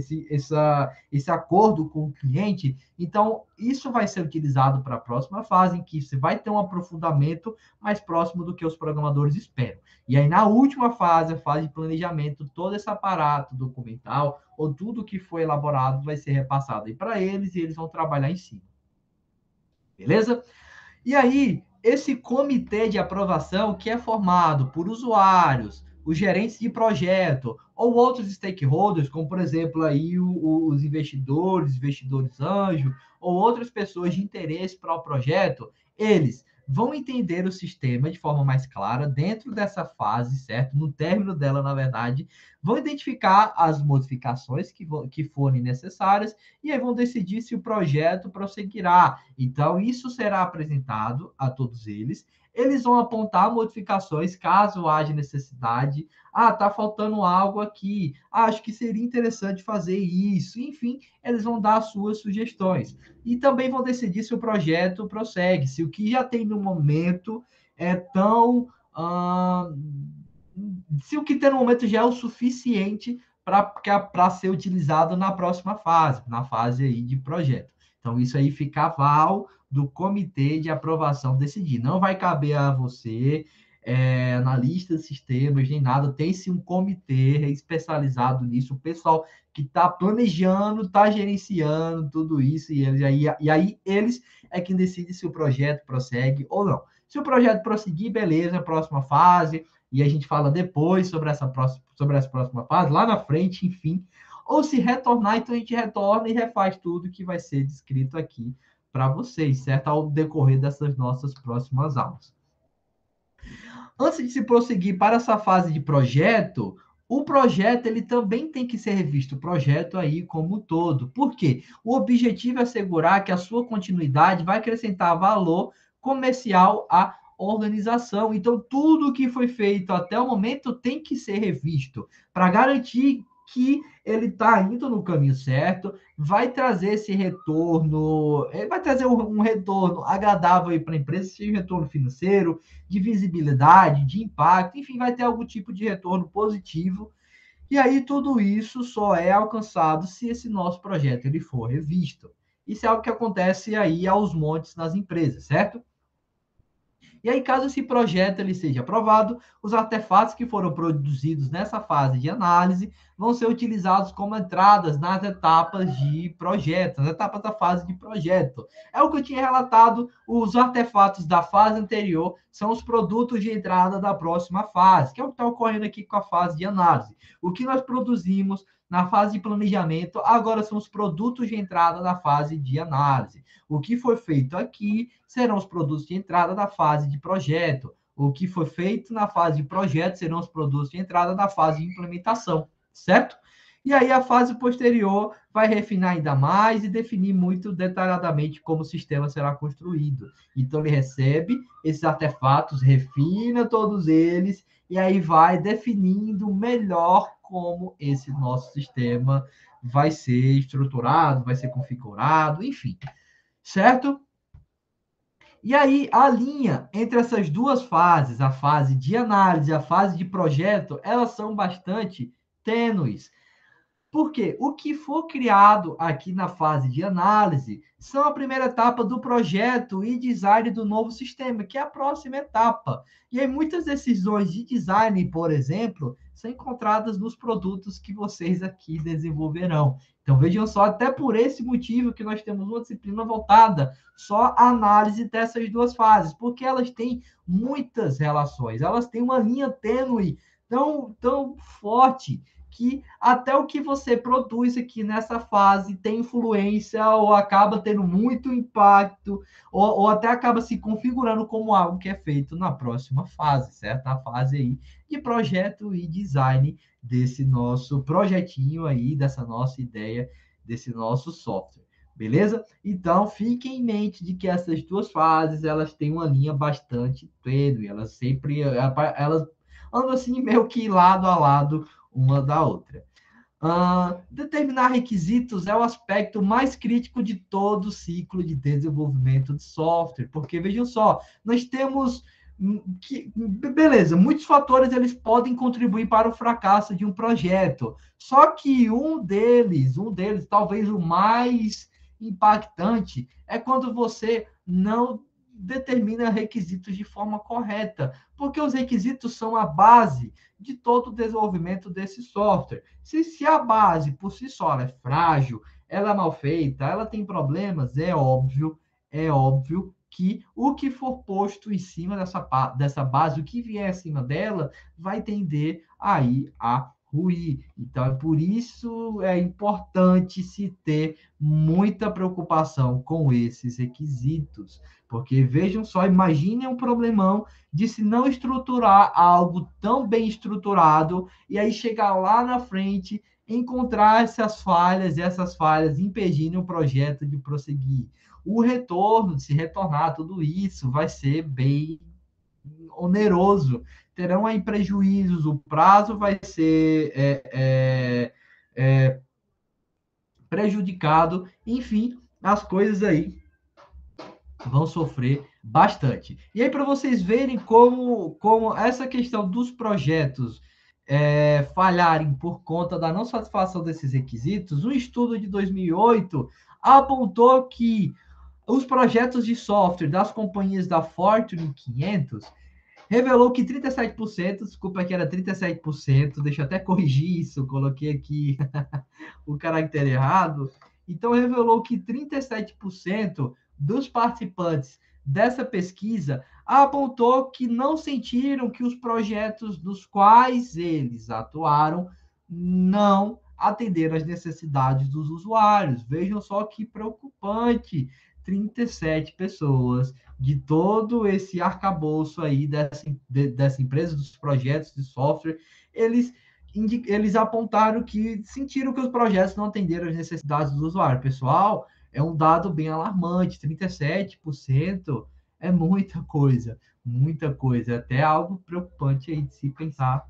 esse acordo com o cliente, então isso vai ser utilizado para a próxima fase, em que você vai ter um aprofundamento mais próximo do que os programadores esperam. E aí na última fase, a fase de planejamento, todo esse aparato documental, ou tudo que foi elaborado, vai ser repassado aí para eles e eles vão trabalhar em cima. Beleza? E aí, esse comitê de aprovação, que é formado por usuários, os gerentes de projeto ou outros stakeholders, como por exemplo aí os investidores anjo, ou outras pessoas de interesse para o projeto, eles vão entender o sistema de forma mais clara dentro dessa fase, certo? No término dela, na verdade, vão identificar as modificações que forem necessárias e aí vão decidir se o projeto prosseguirá. Então, isso será apresentado a todos eles. Eles vão apontar modificações caso haja necessidade. Tá faltando algo aqui. Acho que seria interessante fazer isso. Enfim, eles vão dar as suas sugestões. E também vão decidir se o projeto prossegue, se o que já tem no momento é tão. Se o que tem no momento já é o suficiente para ser utilizado na próxima fase, na fase aí de projeto. Então, isso aí fica aval do comitê de aprovação decidir. Não vai caber a você analista de sistemas, nem nada. Tem-se um comitê especializado nisso, o pessoal que está planejando, está gerenciando tudo isso, e aí eles é quem decide se o projeto prossegue ou não. Se o projeto prosseguir, beleza, próxima fase, e a gente fala depois sobre essa próxima fase, lá na frente, enfim. Ou se retornar, então a gente retorna e refaz tudo que vai ser descrito aqui para vocês, certo? Ao decorrer dessas nossas próximas aulas. Antes de se prosseguir para essa fase de projeto, o projeto ele também tem que ser revisto, o projeto aí como um todo. Por quê? O objetivo é assegurar que a sua continuidade vai acrescentar valor comercial à organização. Então, tudo que foi feito até o momento tem que ser revisto para garantir que ele está indo no caminho certo, vai trazer esse retorno, vai trazer um retorno agradável para a empresa, seja um retorno financeiro, de visibilidade, de impacto, enfim, vai ter algum tipo de retorno positivo. E aí tudo isso só é alcançado se esse nosso projeto ele for revisto. Isso é algo que acontece aí aos montes nas empresas, certo? E aí, caso esse projeto ele seja aprovado, os artefatos que foram produzidos nessa fase de análise vão ser utilizados como entradas nas etapas de projeto, nas etapas da fase de projeto. É o que eu tinha relatado, os artefatos da fase anterior são os produtos de entrada da próxima fase, que é o que está ocorrendo aqui com a fase de análise. O que nós produzimos na fase de planejamento, agora são os produtos de entrada da fase de análise. O que foi feito aqui serão os produtos de entrada da fase de projeto. O que foi feito na fase de projeto serão os produtos de entrada da fase de implementação, certo? E aí a fase posterior vai refinar ainda mais e definir muito detalhadamente como o sistema será construído. Então ele recebe esses artefatos, refina todos eles e aí vai definindo melhor como esse nosso sistema vai ser estruturado, vai ser configurado, enfim, certo? E aí, a linha entre essas duas fases, a fase de análise e a fase de projeto, elas são bastante tênues. Porque o que for criado aqui na fase de análise são a primeira etapa do projeto e design do novo sistema, que é a próxima etapa. E aí muitas decisões de design, por exemplo, são encontradas nos produtos que vocês aqui desenvolverão. Então vejam só, até por esse motivo que nós temos uma disciplina voltada só à análise dessas duas fases, porque elas têm muitas relações, elas têm uma linha tênue tão forte que até o que você produz aqui nessa fase tem influência ou acaba tendo muito impacto ou até acaba se configurando como algo que é feito na próxima fase, certo? Na fase aí de projeto e design desse nosso projetinho aí, dessa nossa ideia, desse nosso software. Beleza? Então, fiquem em mente de que essas duas fases, elas têm uma linha bastante tênue, elas andam assim meio que lado a lado uma da outra. Determinar requisitos é o aspecto mais crítico de todo o ciclo de desenvolvimento de software, porque vejam só, nós temos beleza, muitos fatores eles podem contribuir para o fracasso de um projeto. Só que um deles, talvez o mais impactante, é quando você não determina requisitos de forma correta, porque os requisitos são a base de todo o desenvolvimento desse software. Se a base por si só ela é frágil, ela é mal feita, ela tem problemas, é óbvio que o que for posto em cima dessa base, o que vier acima dela, vai tender aí a ruir. Então, é por isso é importante se ter muita preocupação com esses requisitos. Porque vejam só, imaginem um problemão de se não estruturar algo tão bem estruturado e aí chegar lá na frente, encontrar essas falhas e essas falhas impedirem o projeto de prosseguir. O retorno, de se retornar tudo isso, vai ser bem oneroso. Terão aí prejuízos, o prazo vai ser prejudicado, enfim, as coisas aí vão sofrer bastante. E aí, para vocês verem como essa questão dos projetos falharem por conta da não satisfação desses requisitos, um estudo de 2008 apontou que os projetos de software das companhias da Fortune 500 revelou que 37%, desculpa que era 37%, deixa eu até corrigir isso, coloquei aqui o caractere errado. Então, revelou que 37% dos participantes dessa pesquisa apontou que não sentiram que os projetos dos quais eles atuaram não atenderam às necessidades dos usuários. Vejam só que preocupante. 37 pessoas de todo esse arcabouço aí dessa empresa, dos projetos de software, eles apontaram que sentiram que os projetos não atenderam às necessidades do usuário. Pessoal, é um dado bem alarmante, 37% é muita coisa, é até algo preocupante aí de se pensar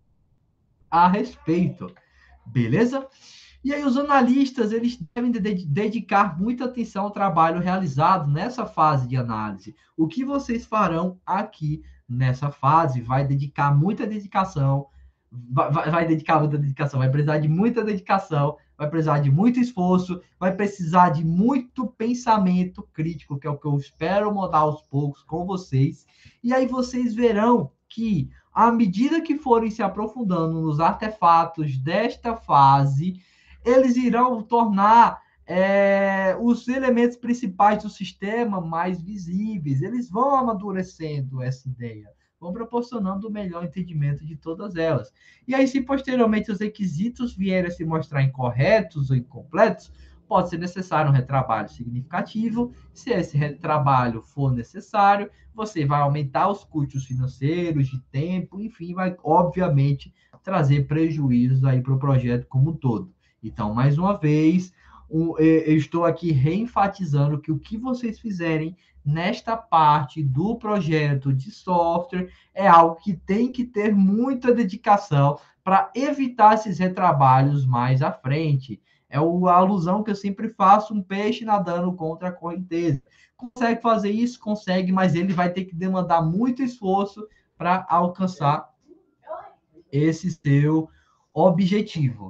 a respeito, beleza? E aí os analistas, eles devem dedicar muita atenção ao trabalho realizado nessa fase de análise. O que vocês farão aqui nessa fase vai dedicar muita dedicação, vai dedicar muita dedicação, vai precisar de muita dedicação, vai precisar de muito esforço, vai precisar de muito pensamento crítico, que é o que eu espero mudar aos poucos com vocês. E aí vocês verão que, à medida que forem se aprofundando nos artefatos desta fase, eles irão tornar os elementos principais do sistema mais visíveis. Eles vão amadurecendo essa ideia, vão proporcionando o melhor entendimento de todas elas. E aí, se posteriormente os requisitos vierem a se mostrar incorretos ou incompletos, pode ser necessário um retrabalho significativo. Se esse retrabalho for necessário, você vai aumentar os custos financeiros, de tempo, enfim, vai, obviamente, trazer prejuízos aí para o projeto como um todo. Então, mais uma vez, eu estou aqui reenfatizando que o que vocês fizerem nesta parte do projeto de software é algo que tem que ter muita dedicação para evitar esses retrabalhos mais à frente. É a alusão que eu sempre faço, um peixe nadando contra a correnteza. Consegue fazer isso? Consegue, mas ele vai ter que demandar muito esforço para alcançar esse seu objetivo.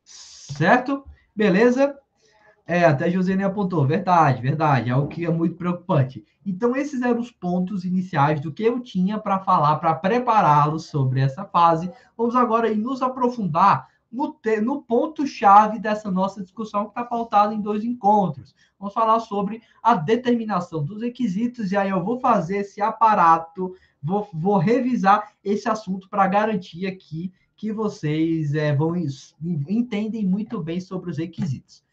Certo? Beleza? Até Josene apontou, verdade, verdade, é algo que é muito preocupante. Então, esses eram os pontos iniciais do que eu tinha para falar, para prepará-los sobre essa fase. Vamos agora aí nos aprofundar no ponto-chave dessa nossa discussão, que está pautada em 2 encontros. Vamos falar sobre a determinação dos requisitos, e aí eu vou fazer esse aparato, vou revisar esse assunto para garantir aqui que vocês entendem muito bem sobre os requisitos.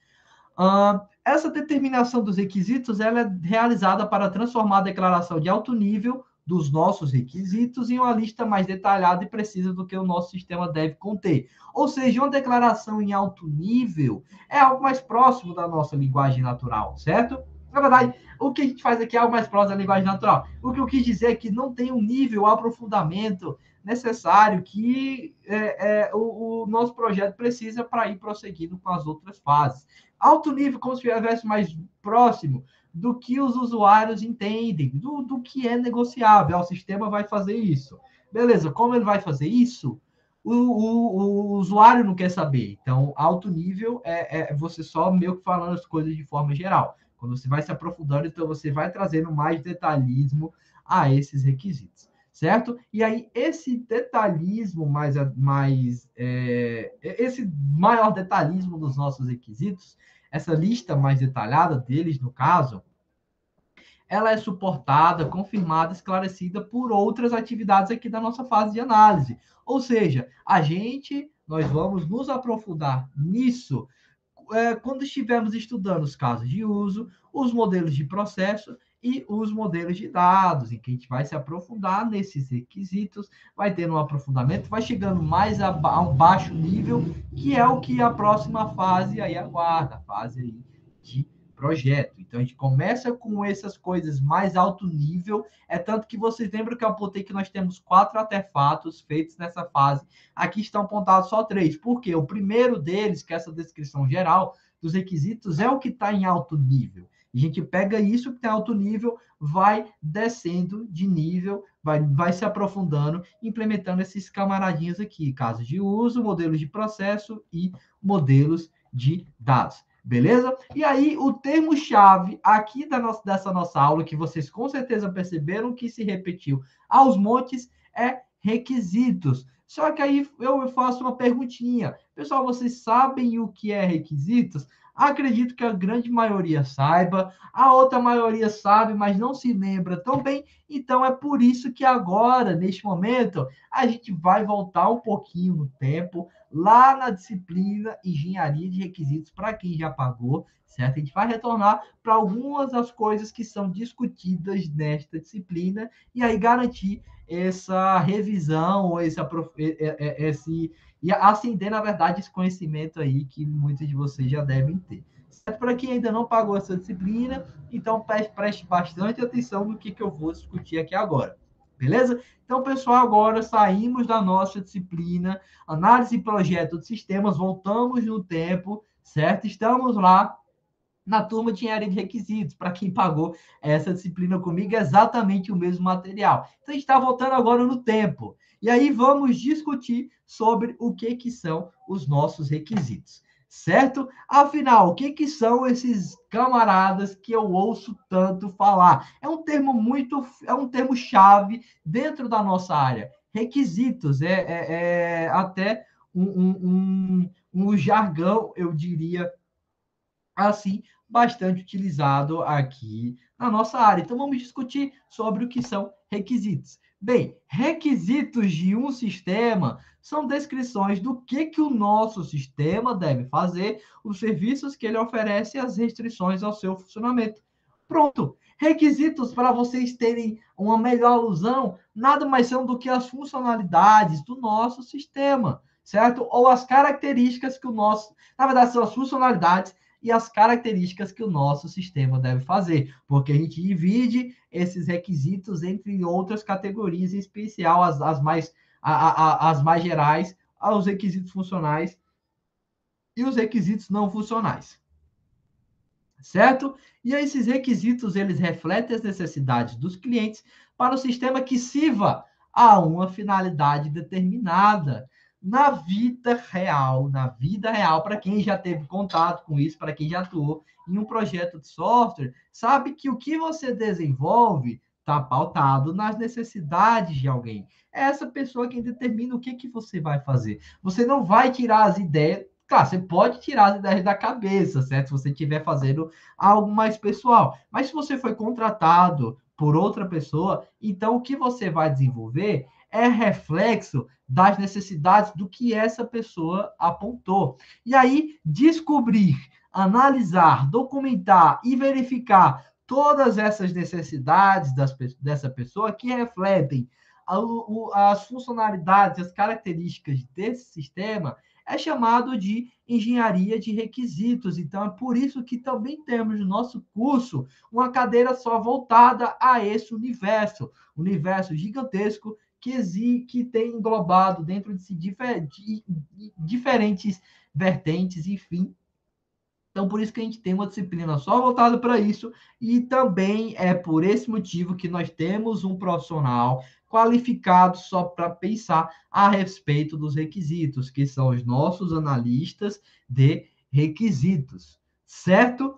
Essa determinação dos requisitos ela é realizada para transformar a declaração de alto nível dos nossos requisitos em uma lista mais detalhada e precisa do que o nosso sistema deve conter. Ou seja, uma declaração em alto nível é algo mais próximo da nossa linguagem natural, certo? Na verdade, o que a gente faz aqui é algo mais próximo da linguagem natural. O que eu quis dizer é que não tem um nível, aprofundamento necessário que o nosso projeto precisa para ir prosseguindo com as outras fases. Alto nível, como se estivesse mais próximo do que os usuários entendem, do que é negociável. O sistema vai fazer isso. Beleza, como ele vai fazer isso? O usuário não quer saber. Então, alto nível é você só meio que falando as coisas de forma geral. Quando você vai se aprofundando, então você vai trazendo mais detalhismo a esses requisitos, certo? E aí, esse detalhismo esse maior detalhismo dos nossos requisitos, essa lista mais detalhada deles, no caso, ela é suportada, confirmada, esclarecida por outras atividades aqui da nossa fase de análise. Ou seja, nós vamos nos aprofundar nisso quando estivermos estudando os casos de uso, os modelos de processo e os modelos de dados, em que a gente vai se aprofundar nesses requisitos, vai tendo um aprofundamento, vai chegando mais a um baixo nível, que é o que a próxima fase aí aguarda, a fase aí de projeto. Então, a gente começa com essas coisas mais alto nível, tanto que vocês lembram que eu apontei que nós temos 4 artefatos feitos nessa fase. Aqui estão apontados só 3. Por quê? O primeiro deles, que é essa descrição geral dos requisitos, é o que está em alto nível. A gente pega isso que está em alto nível, vai descendo de nível, vai se aprofundando, implementando esses camaradinhos aqui, casos de uso, modelos de processo e modelos de dados. Beleza? E aí, o termo-chave aqui dessa nossa aula, que vocês com certeza perceberam que se repetiu aos montes, é requisitos. Só que aí eu faço uma perguntinha. Pessoal, vocês sabem o que é requisitos? Acredito que a grande maioria saiba, a outra maioria sabe, mas não se lembra tão bem. Então é por isso que agora, neste momento, a gente vai voltar um pouquinho no tempo, lá na disciplina Engenharia de Requisitos, para quem já pagou, certo? A gente vai retornar para algumas das coisas que são discutidas nesta disciplina e aí garantir essa revisão ou esse e acender, na verdade, esse conhecimento aí que muitos de vocês já devem ter. Certo? Para quem ainda não pagou essa disciplina, então preste bastante atenção no que eu vou discutir aqui agora. Beleza? Então, pessoal, agora saímos da nossa disciplina análise e projeto de sistemas, voltamos no tempo, certo? Estamos lá na turma de engenharia de requisitos. Para quem pagou essa disciplina comigo, é exatamente o mesmo material. Então, a gente está voltando agora no tempo. E aí vamos discutir sobre o que são os nossos requisitos, certo? Afinal, o que são esses camaradas que eu ouço tanto falar? É um termo chave dentro da nossa área. Requisitos é até um jargão, eu diria assim, bastante utilizado aqui na nossa área. Então, vamos discutir sobre o que são requisitos. Bem, requisitos de um sistema são descrições do que o nosso sistema deve fazer, os serviços que ele oferece e as restrições ao seu funcionamento. Pronto. Requisitos, para vocês terem uma melhor alusão, nada mais são do que as funcionalidades do nosso sistema, certo? Ou as características que o nosso, na verdade, são as funcionalidades e as características que o nosso sistema deve fazer, porque a gente divide esses requisitos entre outras categorias, em especial as mais gerais, os requisitos funcionais e os requisitos não funcionais, certo? E esses requisitos, eles refletem as necessidades dos clientes para o sistema que sirva a uma finalidade determinada na vida real, para quem já teve contato com isso, para quem já atuou em um projeto de software, sabe que o que você desenvolve está pautado nas necessidades de alguém. É essa pessoa quem determina o que você vai fazer. Você não vai tirar as ideias. Claro, você pode tirar as ideias da cabeça, certo? Se você estiver fazendo algo mais pessoal. Mas se você foi contratado por outra pessoa, então o que você vai desenvolver é reflexo das necessidades do que essa pessoa apontou. E aí, descobrir, analisar, documentar e verificar todas essas necessidades dessa pessoa que refletem as funcionalidades, as características desse sistema, é chamado de engenharia de requisitos. Então, é por isso que também temos no nosso curso uma cadeira só voltada a esse universo gigantesco que tem englobado dentro de si diferentes vertentes, enfim. Então, por isso que a gente tem uma disciplina só voltada para isso, e também é por esse motivo que nós temos um profissional qualificado só para pensar a respeito dos requisitos, que são os nossos analistas de requisitos, certo?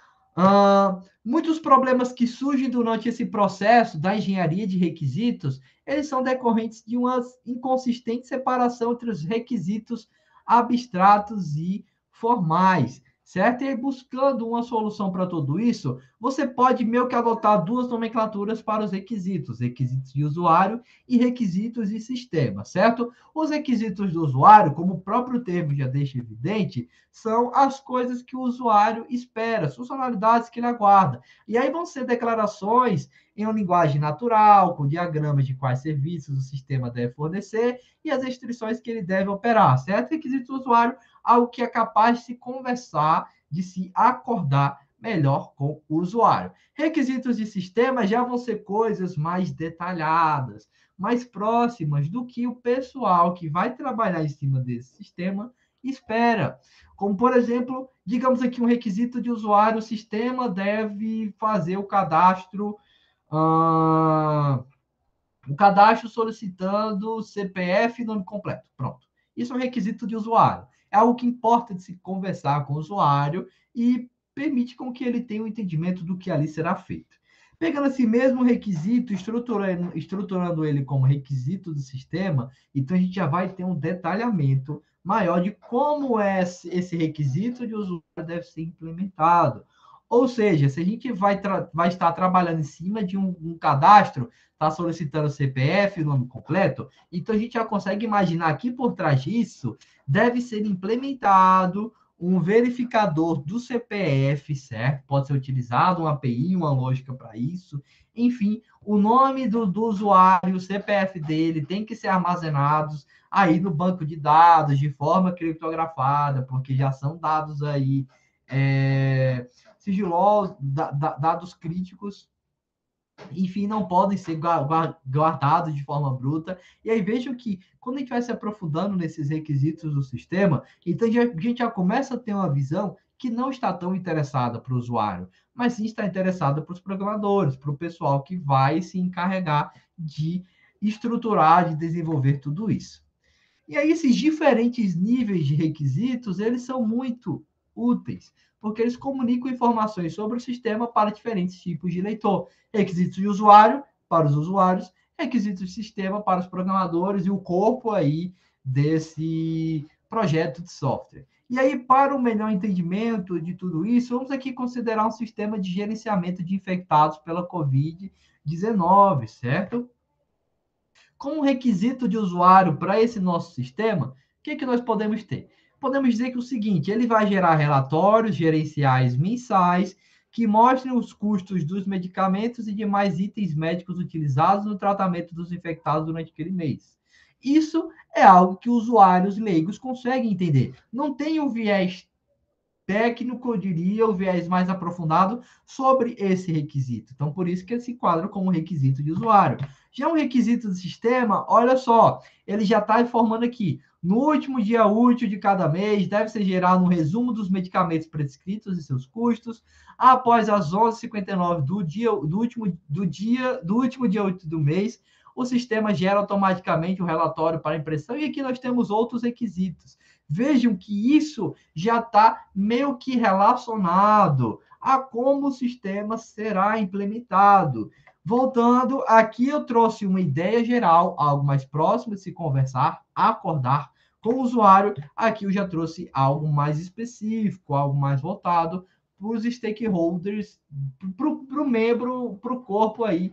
Muitos problemas que surgem durante esse processo da engenharia de requisitos, eles são decorrentes de uma inconsistente separação entre os requisitos abstratos e formais, certo? E aí, buscando uma solução para tudo isso, você pode meio que adotar duas nomenclaturas para os requisitos: requisitos de usuário e requisitos de sistema, certo? Os requisitos do usuário, como o próprio termo já deixa evidente, são as coisas que o usuário espera, as funcionalidades que ele aguarda. E aí vão ser declarações em uma linguagem natural, com diagramas de quais serviços o sistema deve fornecer e as restrições que ele deve operar, certo? Requisito do usuário, algo que é capaz de se conversar, de se acordar melhor com o usuário. Requisitos de sistema já vão ser coisas mais detalhadas, mais próximas do que o pessoal que vai trabalhar em cima desse sistema espera. Como, por exemplo, digamos aqui um requisito de usuário, o sistema deve fazer o cadastro solicitando CPF e nome completo. Pronto. Isso é um requisito de usuário. é algo que importa de se conversar com o usuário e permite com que ele tenha um entendimento do que ali será feito. Pegando esse mesmo requisito, estruturando ele como requisito do sistema, então a gente já vai ter um detalhamento maior de como esse requisito de usuário deve ser implementado. Ou seja, se a gente vai estar trabalhando em cima de um cadastro, está solicitando CPF, nome completo, então a gente já consegue imaginar que por trás disso deve ser implementado um verificador do CPF, certo? Pode ser utilizado uma API, uma lógica para isso. Enfim, o nome do usuário, o CPF dele tem que ser armazenados aí no banco de dados de forma criptografada, porque já são dados aí sigilosos, dados críticos, enfim, não podem ser guardados de forma bruta. E aí vejam que, quando a gente vai se aprofundando nesses requisitos do sistema, então a gente já começa a ter uma visão que não está tão interessada para o usuário, mas sim está interessada para os programadores, para o pessoal que vai se encarregar de estruturar, de desenvolver tudo isso. E aí, esses diferentes níveis de requisitos, eles são muito úteis, porque eles comunicam informações sobre o sistema para diferentes tipos de leitor. Requisitos de usuário para os usuários, requisitos de sistema para os programadores e o corpo aí desse projeto de software. E aí, para o melhor entendimento de tudo isso, vamos aqui considerar um sistema de gerenciamento de infectados pela Covid-19, certo? Como requisito de usuário para esse nosso sistema, o que nós podemos ter? Podemos dizer que o seguinte, ele vai gerar relatórios gerenciais mensais que mostrem os custos dos medicamentos e demais itens médicos utilizados no tratamento dos infectados durante aquele mês. Isso é algo que usuários leigos conseguem entender. Não tem um viés técnico, eu diria, o viés mais aprofundado sobre esse requisito. Então, por isso que ele se enquadra como requisito de usuário. Já um requisito do sistema, olha só, ele já está informando aqui. No último dia útil de cada mês, deve ser gerado um resumo dos medicamentos prescritos e seus custos. Após as 11h59 do último dia útil do mês, o sistema gera automaticamente o relatório para impressão. E aqui nós temos outros requisitos. Vejam que isso já está meio que relacionado a como o sistema será implementado. Voltando, aqui eu trouxe uma ideia geral, algo mais próximo de se conversar, acordar com o usuário. Aqui eu já trouxe algo mais específico, algo mais voltado para os stakeholders, para o membro, para o corpo aí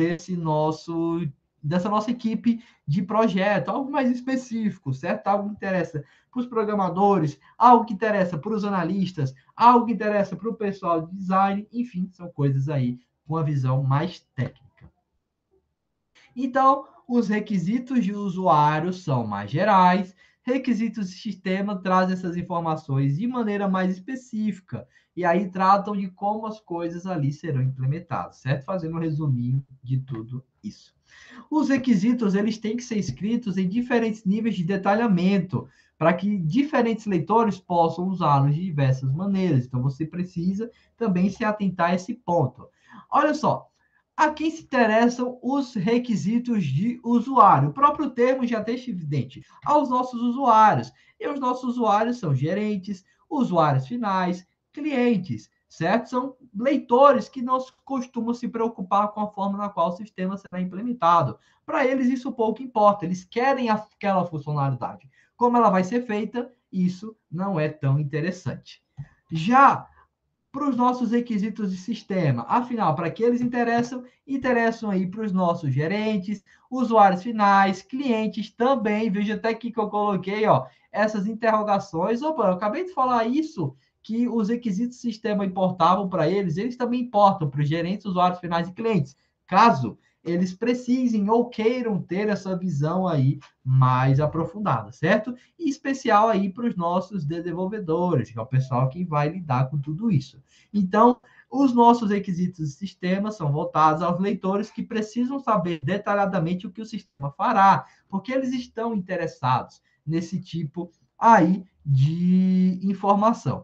dessa nossa equipe de projeto, algo mais específico, certo? Algo que interessa para os programadores, algo que interessa para os analistas, algo que interessa para o pessoal de design, enfim, são coisas aí com uma visão mais técnica. Então, os requisitos de usuário são mais gerais, requisitos de sistema trazem essas informações de maneira mais específica, e aí tratam de como as coisas ali serão implementadas, certo? Fazendo um resuminho de tudo isso. Os requisitos, eles têm que ser escritos em diferentes níveis de detalhamento, para que diferentes leitores possam usá-los de diversas maneiras. Então, você precisa também se atentar a esse ponto. Olha só, a quem se interessam os requisitos de usuário? O próprio termo já deixa evidente. Aos nossos usuários. E os nossos usuários são gerentes, usuários finais, clientes, certo? São leitores que não costumam se preocupar com a forma na qual o sistema será implementado. Para eles, isso pouco importa. Eles querem aquela funcionalidade. Como ela vai ser feita, isso não é tão interessante. Já para os nossos requisitos de sistema. Afinal, para que eles interessam aí para os nossos gerentes, usuários finais, clientes também. Veja até aqui que eu coloquei, ó, essas interrogações. Opa, eu acabei de falar isso, que os requisitos de sistema importavam para eles também importam para os gerentes, usuários finais e clientes. Caso eles precisem ou queiram ter essa visão aí mais aprofundada, certo? Em especial aí para os nossos desenvolvedores, que é o pessoal que vai lidar com tudo isso. Então, os nossos requisitos de sistema são voltados aos leitores que precisam saber detalhadamente o que o sistema fará, porque eles estão interessados nesse tipo aí de informação.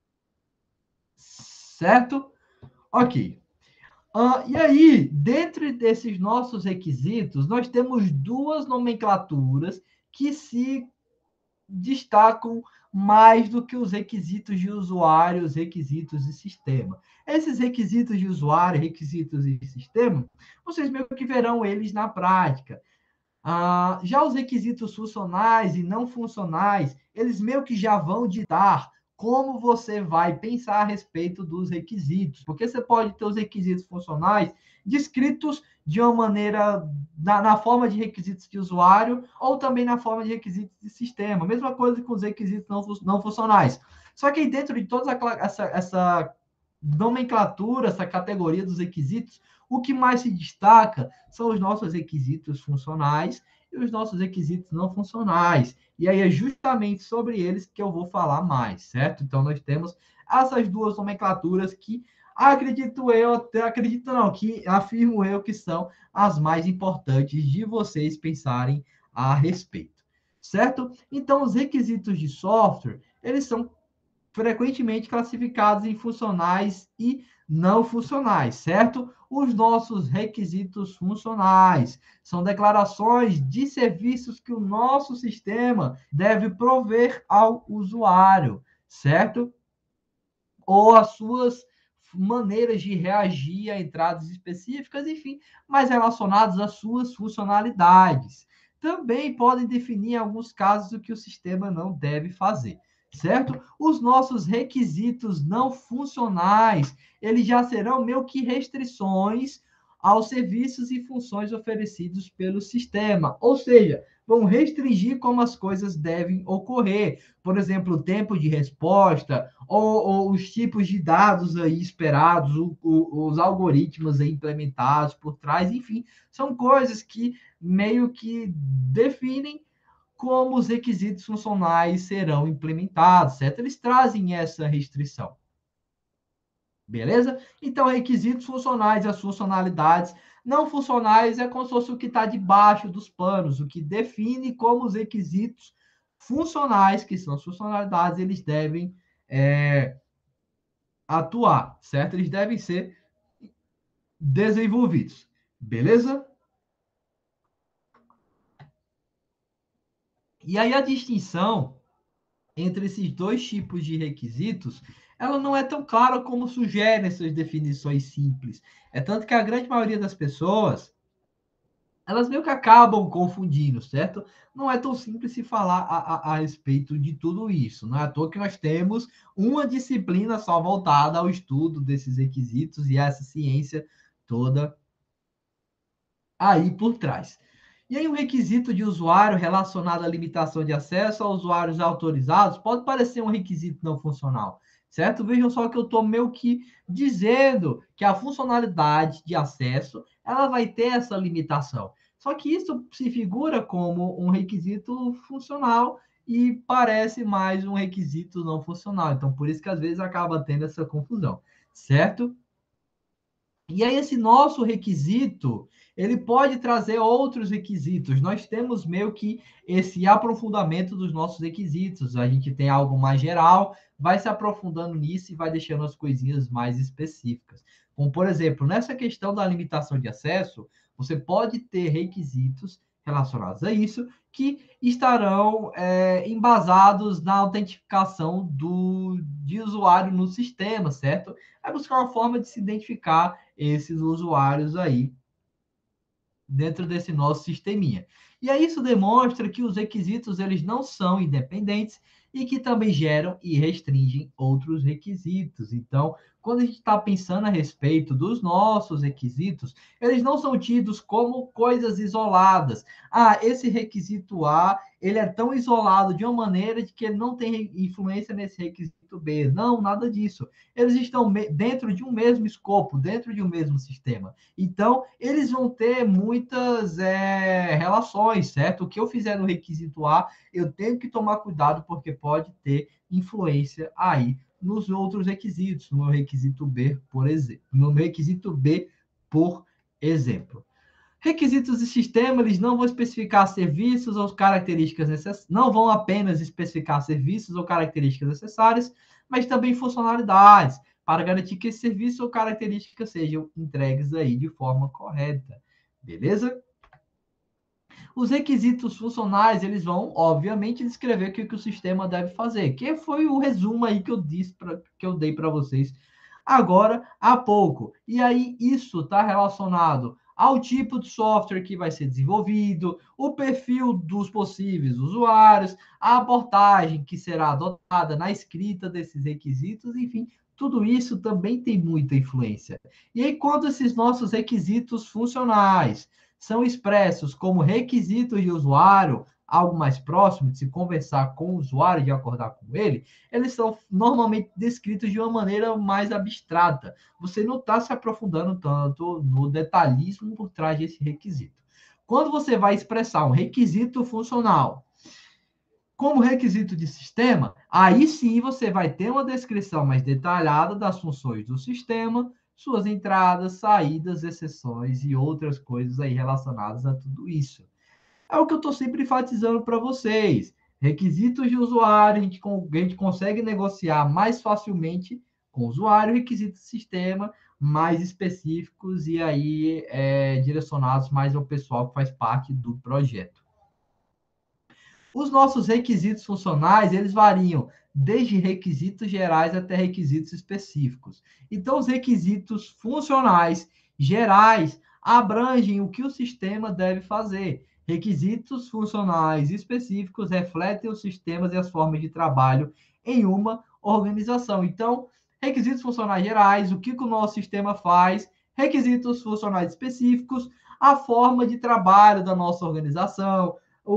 Certo? Ok. E aí, dentro desses nossos requisitos, nós temos duas nomenclaturas que se destacam mais do que os requisitos de usuário, os requisitos de sistema. Esses requisitos de usuário, requisitos de sistema, vocês meio que verão eles na prática. Já os requisitos funcionais e não funcionais, eles meio que já vão ditar como você vai pensar a respeito dos requisitos, porque você pode ter os requisitos funcionais descritos de uma maneira, na forma de requisitos de usuário, ou também na forma de requisitos de sistema. Mesma coisa com os requisitos não funcionais. Só que dentro de toda essa nomenclatura, essa categoria dos requisitos, o que mais se destaca são os nossos requisitos funcionais e os nossos requisitos não funcionais. E aí é justamente sobre eles que eu vou falar mais, certo? Então, nós temos essas duas nomenclaturas que acredito não, que afirmo eu que são as mais importantes de vocês pensarem a respeito, certo? Então, os requisitos de software, eles são frequentemente classificados em funcionais e não funcionais, certo? Os nossos requisitos funcionais são declarações de serviços que o nosso sistema deve prover ao usuário, certo? Ou as suas maneiras de reagir a entradas específicas, enfim, mas relacionados às suas funcionalidades. Também podem definir, em alguns casos, o que o sistema não deve fazer, certo? Os nossos requisitos não funcionais, eles já serão meio que restrições aos serviços e funções oferecidos pelo sistema, ou seja, vão restringir como as coisas devem ocorrer. Por exemplo, o tempo de resposta, ou os tipos de dados aí esperados, os algoritmos aí implementados por trás, enfim, são coisas que meio que definem como os requisitos funcionais serão implementados, certo? Eles trazem essa restrição. Beleza? Então, requisitos funcionais e as funcionalidades não funcionais é como se fosse o que está debaixo dos panos, o que define como os requisitos funcionais, que são as funcionalidades, eles devem atuar, certo? Eles devem ser desenvolvidos. Beleza? E aí a distinção entre esses dois tipos de requisitos, ela não é tão clara como sugerem essas definições simples. É tanto que a grande maioria das pessoas, elas meio que acabam confundindo, certo? Não é tão simples se falar a respeito de tudo isso. Não é à toa que nós temos uma disciplina só voltada ao estudo desses requisitos e essa ciência toda aí por trás. E aí, um requisito de usuário relacionado à limitação de acesso a usuários autorizados pode parecer um requisito não funcional, certo? Vejam só que eu estou meio que dizendo que a funcionalidade de acesso ela vai ter essa limitação. Só que isso se figura como um requisito funcional e parece mais um requisito não funcional. Então, por isso que às vezes acaba tendo essa confusão, certo? E aí, esse nosso requisito, ele pode trazer outros requisitos. Nós temos meio que esse aprofundamento dos nossos requisitos. A gente tem algo mais geral, vai se aprofundando nisso e vai deixando as coisinhas mais específicas. Como, por exemplo, nessa questão da limitação de acesso, você pode ter requisitos relacionados a isso que estarão embasados na autentificação de usuário no sistema, certo? É buscar uma forma de se identificar esses usuários aí dentro desse nosso sisteminha. E aí isso demonstra que os requisitos eles não são independentes e que também geram e restringem outros requisitos. Então, quando a gente está pensando a respeito dos nossos requisitos, eles não são tidos como coisas isoladas. Esse requisito A, ele é tão isolado de uma maneira de que ele não tem influência nesse requisito B. Não, nada disso. Eles estão dentro de um mesmo escopo, dentro de um mesmo sistema. Então, eles vão ter muitas relações, certo? O que eu fizer no requisito A, eu tenho que tomar cuidado, porque pode ter influência aí nos outros requisitos, no requisito B, por exemplo. No requisito B, por exemplo. Requisitos de sistema, eles não vão especificar serviços ou características necessárias, não vão apenas especificar serviços ou características necessárias, mas também funcionalidades, para garantir que esse serviço ou características sejam entregues aí de forma correta. Beleza? Os requisitos funcionais, eles vão, obviamente, descrever o que o sistema deve fazer, que foi o resumo aí que eu dei para vocês agora há pouco. E aí, isso está relacionado ao tipo de software que vai ser desenvolvido, o perfil dos possíveis usuários, a abordagem que será adotada na escrita desses requisitos, enfim, tudo isso também tem muita influência. E aí, quando esses nossos requisitos funcionais são expressos como requisitos de usuário, algo mais próximo de se conversar com o usuário, de acordar com ele, eles são normalmente descritos de uma maneira mais abstrata. Você não está se aprofundando tanto no detalhismo por trás desse requisito. Quando você vai expressar um requisito funcional como requisito de sistema, aí sim você vai ter uma descrição mais detalhada das funções do sistema, suas entradas, saídas, exceções e outras coisas aí relacionadas a tudo isso. É o que eu estou sempre enfatizando para vocês. Requisitos de usuário, a gente consegue negociar mais facilmente com o usuário, requisitos de sistema mais específicos e aí direcionados mais ao pessoal que faz parte do projeto. Os nossos requisitos funcionais, eles variam desde requisitos gerais até requisitos específicos. Então, os requisitos funcionais gerais abrangem o que o sistema deve fazer. Requisitos funcionais específicos refletem os sistemas e as formas de trabalho em uma organização. Então, requisitos funcionais gerais, o que o nosso sistema faz, requisitos funcionais específicos, a forma de trabalho da nossa organização,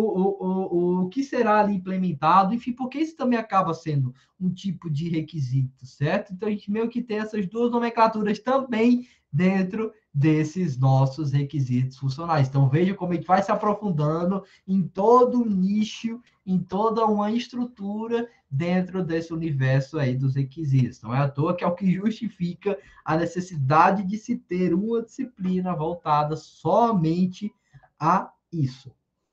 o que será ali implementado, enfim, porque isso também acaba sendo um tipo de requisito, certo? Então, a gente meio que tem essas duas nomenclaturas também dentro desses nossos requisitos funcionais. Então, veja como a gente vai se aprofundando em todo um nicho, em toda uma estrutura dentro desse universo aí dos requisitos. Não é à toa que é o que justifica a necessidade de se ter uma disciplina voltada somente a isso.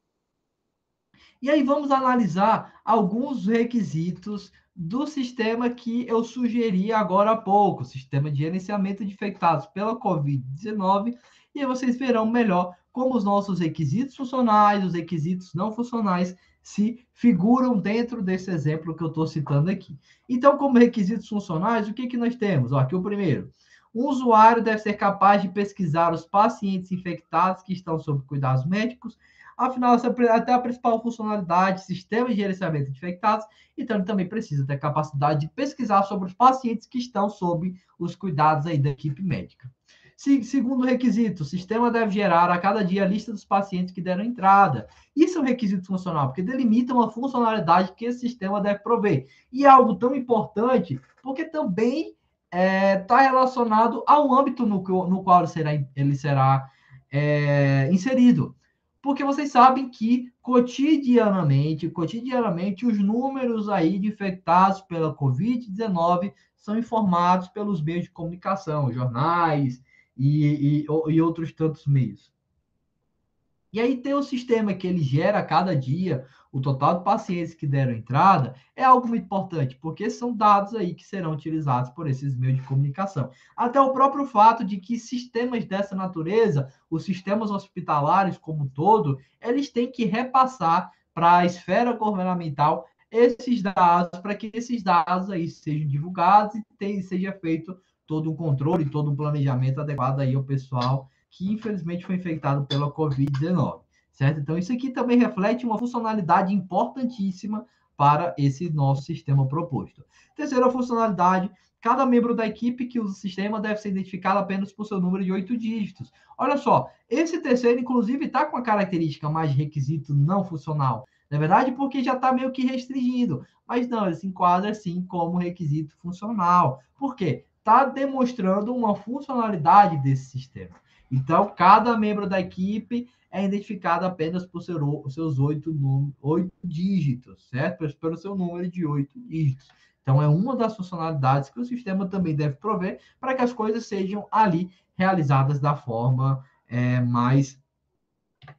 E aí vamos analisar alguns requisitos do sistema que eu sugeri agora há pouco, sistema de gerenciamento de infectados pela Covid-19, e aí vocês verão melhor como os nossos requisitos funcionais, os requisitos não funcionais, se figuram dentro desse exemplo que eu estou citando aqui. Então, como requisitos funcionais, o que, que nós temos? Ó, aqui o primeiro. O usuário deve ser capaz de pesquisar os pacientes infectados que estão sob cuidados médicos. Afinal, essa é até a principal funcionalidade, sistema de gerenciamento de infectados, então ele também precisa ter capacidade de pesquisar sobre os pacientes que estão sob os cuidados aí da equipe médica. Segundo requisito, o sistema deve gerar a cada dia a lista dos pacientes que deram entrada. Isso é um requisito funcional, porque delimita uma funcionalidade que esse sistema deve prover. E é algo tão importante, porque também está relacionado ao âmbito no qual ele será inserido. Porque vocês sabem que cotidianamente, os números aí de infectados pela Covid-19 são informados pelos meios de comunicação, jornais e outros tantos meios. E aí tem o sistema que ele gera a cada dia o total de pacientes que deram entrada, é algo muito importante, porque são dados aí que serão utilizados por esses meios de comunicação. Até o próprio fato de que sistemas dessa natureza, os sistemas hospitalares como um todo, eles têm que repassar para a esfera governamental esses dados, para que esses dados aí sejam divulgados e seja feito todo um controle, todo um planejamento adequado aí ao pessoal que infelizmente foi infectado pela Covid-19, certo? Então, isso aqui também reflete uma funcionalidade importantíssima para esse nosso sistema proposto. Terceira funcionalidade, cada membro da equipe que usa o sistema deve ser identificado apenas por seu número de 8 dígitos. Olha só, esse terceiro, inclusive, está com a característica mais de requisito não funcional. Na verdade, porque já está meio que restringido. Mas não, ele se enquadra, sim, como requisito funcional. Por quê? Está demonstrando uma funcionalidade desse sistema. Então, cada membro da equipe é identificado apenas por seus 8 dígitos, certo? Pelo seu número de 8 dígitos. Então, é uma das funcionalidades que o sistema também deve prover para que as coisas sejam ali realizadas da forma mais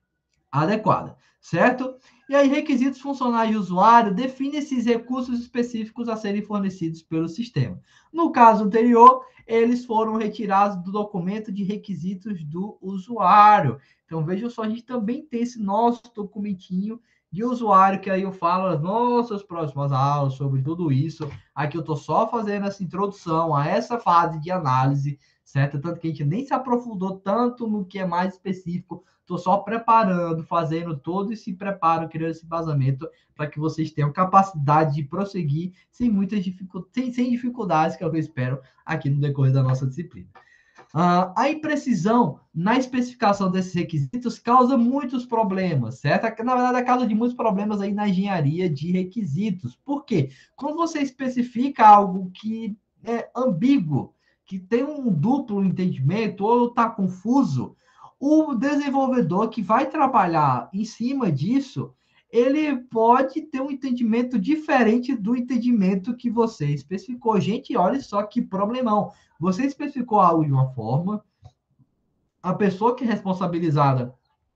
adequada, certo? E aí, requisitos funcionais de usuário define esses recursos específicos a serem fornecidos pelo sistema. No caso anterior, eles foram retirados do documento de requisitos do usuário. Então, vejam só, a gente também tem esse nosso documentinho de usuário, que aí eu falo nas nossas próximas aulas sobre tudo isso. Aqui eu estou só fazendo essa introdução a essa fase de análise, certo? Tanto que a gente nem se aprofundou tanto no que é mais específico. Estou só preparando, fazendo todo esse preparo, criando esse vazamento para que vocês tenham capacidade de prosseguir sem muitas dificuldades, sem dificuldades, que é o que eu espero aqui no decorrer da nossa disciplina. A imprecisão na especificação desses requisitos causa muitos problemas, certo? Na verdade, é causa de muitos problemas aí na engenharia de requisitos. Por quê? Quando você especifica algo que é ambíguo, que tem um duplo entendimento ou está confuso, o desenvolvedor que vai trabalhar em cima disso, ele pode ter um entendimento diferente do entendimento que você especificou. Gente, olha só que problemão. Você especificou algo de uma forma, a pessoa que é responsabilizada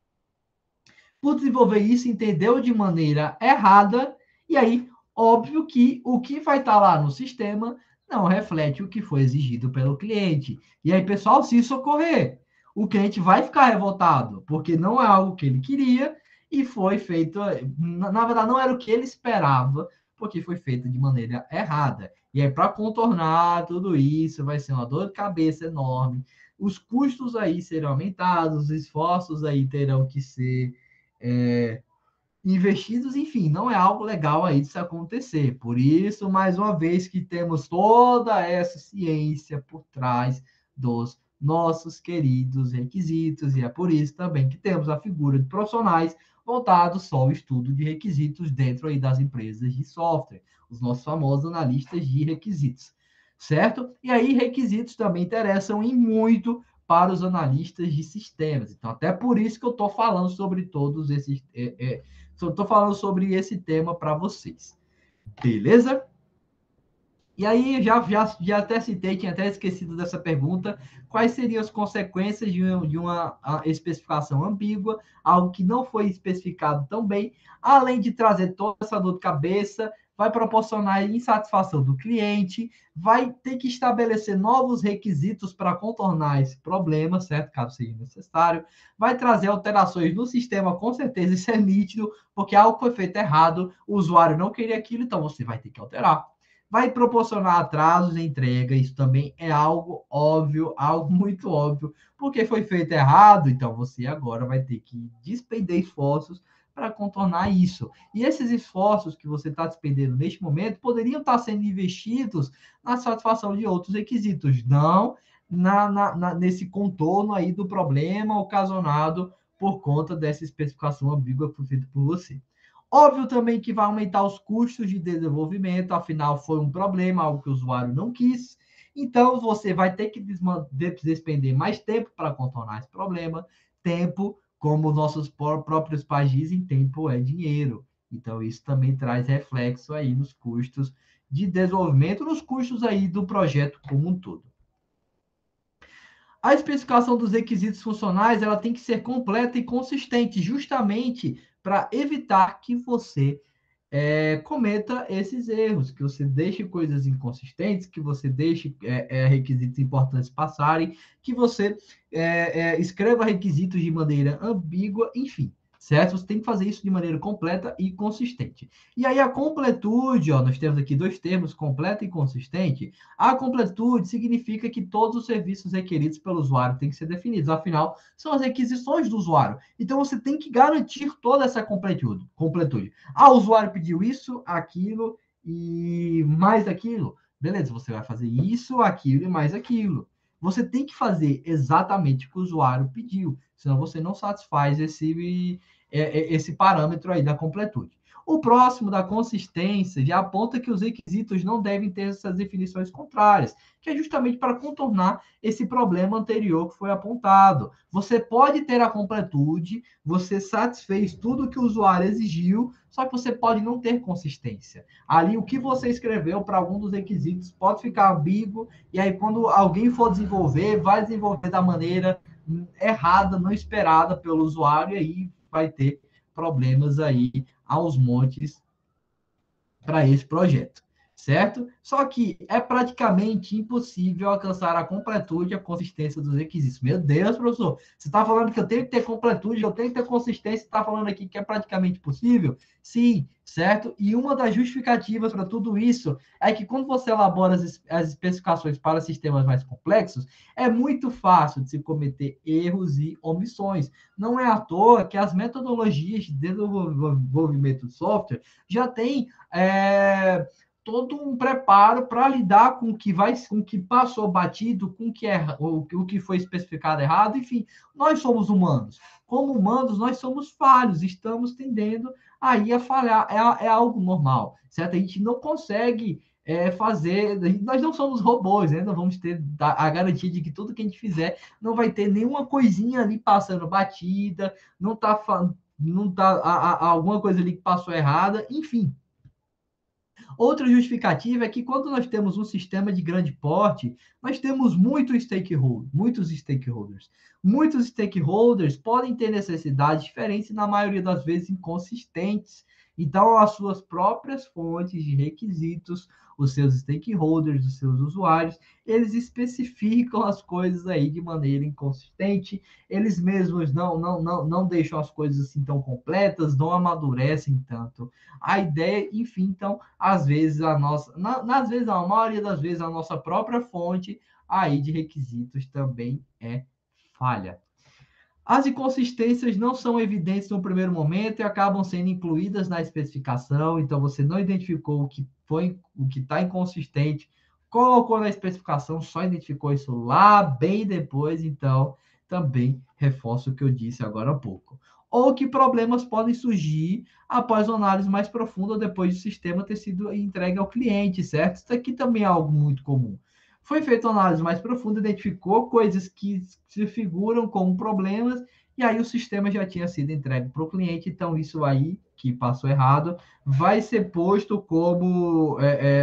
por desenvolver isso entendeu de maneira errada, e aí, óbvio que o que vai estar lá no sistema não reflete o que foi exigido pelo cliente. E aí, pessoal, se isso ocorrer, o cliente vai ficar revoltado, porque não é algo que ele queria e foi feito, na verdade, não era o que ele esperava, porque foi feito de maneira errada. E aí, para contornar tudo isso, vai ser uma dor de cabeça enorme. Os custos aí serão aumentados, os esforços aí terão que ser investidos, enfim, não é algo legal aí de se acontecer. Por isso, mais uma vez, que temos toda essa ciência por trás dos nossos queridos requisitos, e é por isso também que temos a figura de profissionais voltados só ao estudo de requisitos dentro aí das empresas de software, os nossos famosos analistas de requisitos, certo? E aí, requisitos também interessam em muito para os analistas de sistemas. Então, até por isso que eu estou falando sobre todos esses. Estou falando sobre esse tema para vocês. Beleza? E aí, já até citei, tinha até esquecido dessa pergunta. Quais seriam as consequências de uma especificação ambígua, algo que não foi especificado tão bem, além de trazer toda essa dor de cabeça, vai proporcionar insatisfação do cliente, vai ter que estabelecer novos requisitos para contornar esse problema, certo? Caso seja necessário. Vai trazer alterações no sistema, com certeza, isso é nítido, porque algo foi feito errado, o usuário não queria aquilo, então você vai ter que alterar. Vai proporcionar atrasos em entrega, isso também é algo óbvio, algo muito óbvio, porque foi feito errado, então você agora vai ter que despender esforços para contornar isso. E esses esforços que você está despendendo neste momento poderiam estar sendo investidos na satisfação de outros requisitos, não nesse contorno aí do problema ocasionado por conta dessa especificação ambígua que foi feita por você. Óbvio também que vai aumentar os custos de desenvolvimento, afinal foi um problema, algo que o usuário não quis. Então, você vai ter que despender mais tempo para contornar esse problema. Tempo, como nossos próprios pais dizem, tempo é dinheiro. Então, isso também traz reflexo aí nos custos de desenvolvimento, nos custos aí do projeto como um todo. A especificação dos requisitos funcionais ela tem que ser completa e consistente, justamente para evitar que você cometa esses erros, que você deixe coisas inconsistentes, que você deixe requisitos importantes passarem, que você escreva requisitos de maneira ambígua, enfim, certo? Você tem que fazer isso de maneira completa e consistente. E aí a completude, ó, nós temos aqui dois termos, completa e consistente. A completude significa que todos os serviços requeridos pelo usuário têm que ser definidos, afinal, são as requisições do usuário. Então, você tem que garantir toda essa completude. Ah, o usuário pediu isso, aquilo e mais aquilo. Beleza, você vai fazer isso, aquilo e mais aquilo. Você tem que fazer exatamente o que o usuário pediu, senão você não satisfaz esse parâmetro aí da completude. O próximo da consistência já aponta que os requisitos não devem ter essas definições contrárias, que é justamente para contornar esse problema anterior que foi apontado. Você pode ter a completude, você satisfez tudo que o usuário exigiu, só que você pode não ter consistência. Ali, o que você escreveu para algum dos requisitos pode ficar ambíguo, e aí, quando alguém for desenvolver, vai desenvolver da maneira errada, não esperada pelo usuário, e aí vai ter problemas aí aos montes para esse projeto, certo? Só que é praticamente impossível alcançar a completude e a consistência dos requisitos. Meu Deus, professor, você está falando que eu tenho que ter completude, eu tenho que ter consistência, está falando aqui que é praticamente possível? Sim, certo? E uma das justificativas para tudo isso é que quando você elabora as especificações para sistemas mais complexos, é muito fácil de se cometer erros e omissões. Não é à toa que as metodologias de desenvolvimento de software já têm todo um preparo para lidar com o que vai, com o que passou batido, com o que foi especificado errado, enfim, nós somos humanos. Como humanos, nós somos falhos, estamos tendendo aí a falhar, é algo normal, certo? A gente não consegue fazer, nós não somos robôs, né? Não vamos ter a garantia de que tudo que a gente fizer não vai ter nenhuma coisinha ali passando batida, não tá alguma coisa ali que passou errada, enfim. Outra justificativa é que quando nós temos um sistema de grande porte, nós temos muitos stakeholders. Muitos stakeholders podem ter necessidades diferentes e, na maioria das vezes, inconsistentes. Então, as suas próprias fontes de requisitos, os seus stakeholders, os seus usuários, eles especificam as coisas aí de maneira inconsistente, eles mesmos não deixam as coisas assim tão completas, não amadurecem tanto a ideia, enfim, então, às vezes às vezes, a maioria das vezes, a nossa própria fonte aí de requisitos também é falha. As inconsistências não são evidentes no primeiro momento e acabam sendo incluídas na especificação, então você não identificou o que está inconsistente, colocou na especificação, só identificou isso lá bem depois, então também reforço o que eu disse agora há pouco. Ou que problemas podem surgir após uma análise mais profunda depois do sistema ter sido entregue ao cliente, certo? Isso aqui também é algo muito comum. Foi feita uma análise mais profunda, identificou coisas que se figuram como problemas, e aí o sistema já tinha sido entregue para o cliente, então isso aí, que passou errado, vai ser posto como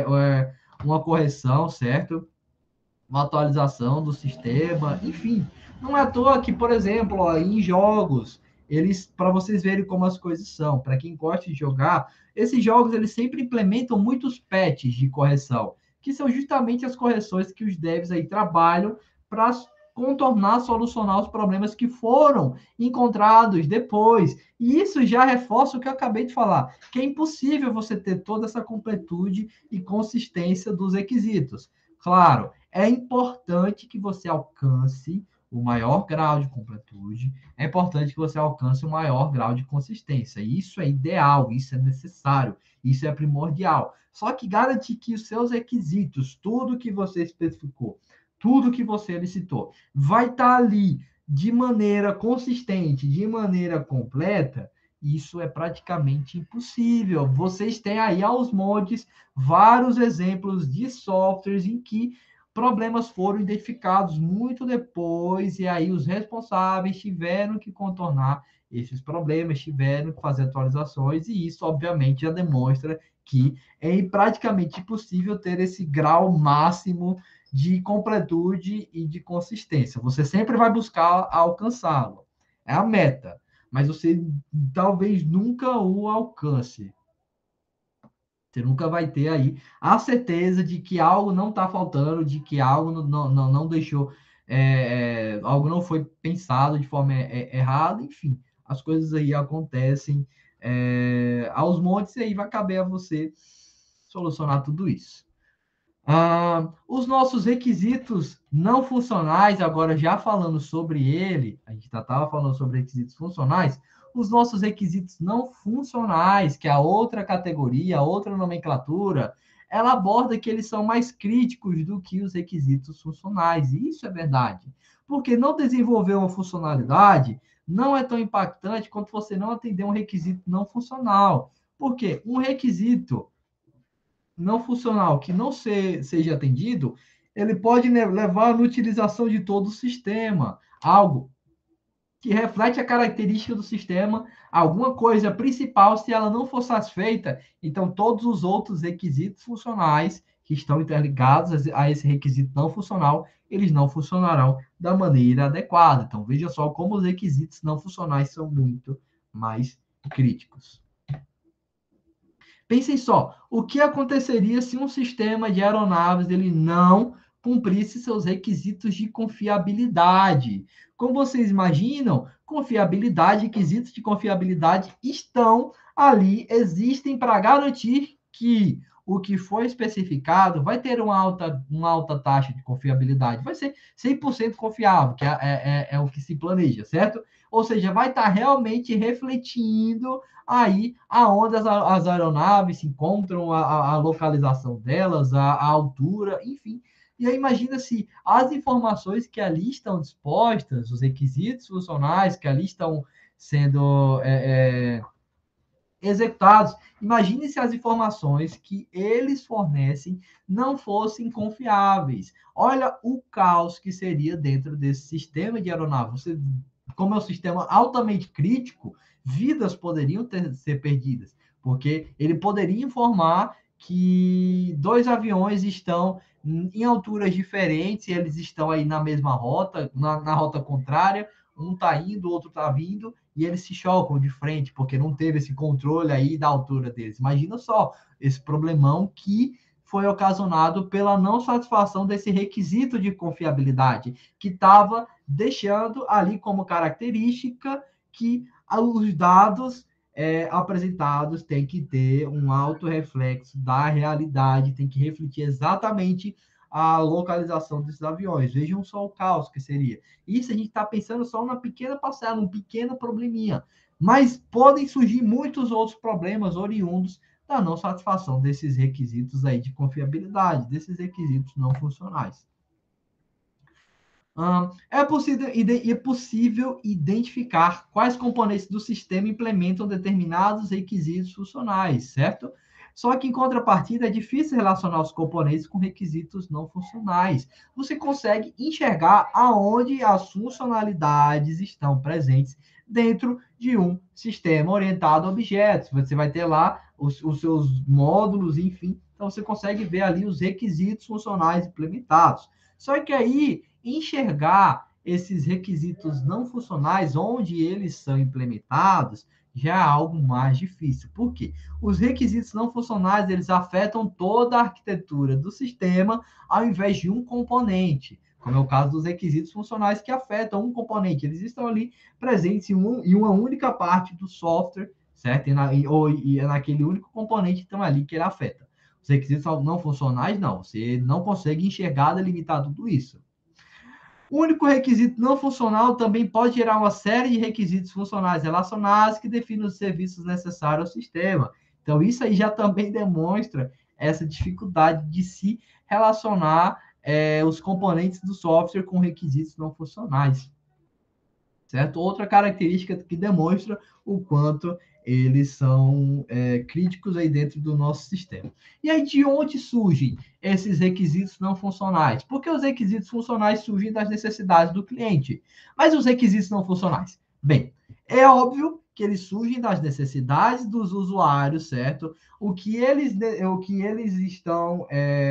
uma correção, certo? Uma atualização do sistema, enfim. Não é à toa que, por exemplo, ó, em jogos, eles, para vocês verem como as coisas são, para quem gosta de jogar, esses jogos eles sempre implementam muitos patches de correção, que são justamente as correções que os devs aí trabalham para contornar, solucionar os problemas que foram encontrados depois. E isso já reforça o que eu acabei de falar, que é impossível você ter toda essa completude e consistência dos requisitos. Claro, é importante que você alcance o maior grau de completude, é importante que você alcance o maior grau de consistência. Isso é ideal, isso é necessário, isso é primordial. Só que garante que os seus requisitos, tudo que você especificou, tudo que você licitou, vai estar ali de maneira consistente, de maneira completa, isso é praticamente impossível. Vocês têm aí aos montes vários exemplos de softwares em que problemas foram identificados muito depois, e aí os responsáveis tiveram que contornar esses problemas, tiveram que fazer atualizações, e isso, obviamente, já demonstra que é praticamente impossível ter esse grau máximo de completude e de consistência. Você sempre vai buscar alcançá-lo. É a meta, mas você talvez nunca o alcance. Você nunca vai ter aí a certeza de que algo não está faltando, de que algo não deixou, algo não foi pensado de forma errada, enfim, as coisas aí acontecem aos montes e aí vai caber a você solucionar tudo isso. Os nossos requisitos não funcionais, agora já falando sobre ele, a gente já estava falando sobre requisitos funcionais, os nossos requisitos não funcionais, que é a outra categoria, a outra nomenclatura, ela aborda que eles são mais críticos do que os requisitos funcionais, e isso é verdade. Porque não desenvolver uma funcionalidade não é tão impactante quanto você não atender um requisito não funcional. Por quê? Um requisito não funcional que não seja atendido, ele pode levar à utilização de todo o sistema, algo que reflete a característica do sistema, alguma coisa principal, se ela não for satisfeita, então todos os outros requisitos funcionais que estão interligados a esse requisito não funcional, eles não funcionarão da maneira adequada. Então, veja só como os requisitos não funcionais são muito mais críticos. Pensem só, o que aconteceria se um sistema de aeronaves ele não cumprisse seus requisitos de confiabilidade? Como vocês imaginam, confiabilidade, requisitos de confiabilidade estão ali, existem para garantir que o que foi especificado vai ter uma alta taxa de confiabilidade, vai ser 100% confiável, que é o que se planeja, certo? Ou seja, vai estar realmente refletindo aí aonde as aeronaves se encontram, a localização delas, a altura, enfim. E aí imagina se as informações que ali estão dispostas, os requisitos funcionais que ali estão sendo executados, imagine se as informações que eles fornecem não fossem confiáveis. Olha o caos que seria dentro desse sistema de aeronave. Você, como é um sistema altamente crítico, vidas poderiam ser perdidas, porque ele poderia informar que dois aviões estão em alturas diferentes, eles estão aí na mesma rota, na rota contrária, um está indo, o outro está vindo, e eles se chocam de frente, porque não teve esse controle aí da altura deles. Imagina só esse problemão que foi ocasionado pela não satisfação desse requisito de confiabilidade, que estava deixando ali como característica que os dados apresentados têm que ter um alto reflexo da realidade, tem que refletir exatamente a localização desses aviões. Vejam só o caos que seria. Isso a gente está pensando só numa pequena parcela, um pequeno probleminha. Mas podem surgir muitos outros problemas oriundos da não satisfação desses requisitos aí de confiabilidade, desses requisitos não funcionais. É possível identificar quais componentes do sistema implementam determinados requisitos funcionais, certo? Só que, em contrapartida, é difícil relacionar os componentes com requisitos não funcionais. Você consegue enxergar aonde as funcionalidades estão presentes dentro de um sistema orientado a objetos. Você vai ter lá os seus módulos, enfim. Então, você consegue ver ali os requisitos funcionais implementados. Só que aí enxergar esses requisitos não funcionais, onde eles são implementados, já é algo mais difícil. Por quê? Os requisitos não funcionais, eles afetam toda a arquitetura do sistema, ao invés de um componente, como é o caso dos requisitos funcionais que afetam um componente. Eles estão ali presentes em uma única parte do software, certo? E é naquele único componente que estão ali que ele afeta. Os requisitos não funcionais, não. Você não consegue enxergar, delimitar tudo isso. O único requisito não funcional também pode gerar uma série de requisitos funcionais relacionados que definem os serviços necessários ao sistema. Então, isso aí já também demonstra essa dificuldade de se relacionar os componentes do software com requisitos não funcionais. Certo? Outra característica que demonstra o quanto eles são críticos aí dentro do nosso sistema. E aí, de onde surgem esses requisitos não funcionais? Porque os requisitos funcionais surgem das necessidades do cliente. Mas os requisitos não funcionais? Bem, é óbvio que eles surgem das necessidades dos usuários, certo? O que eles estão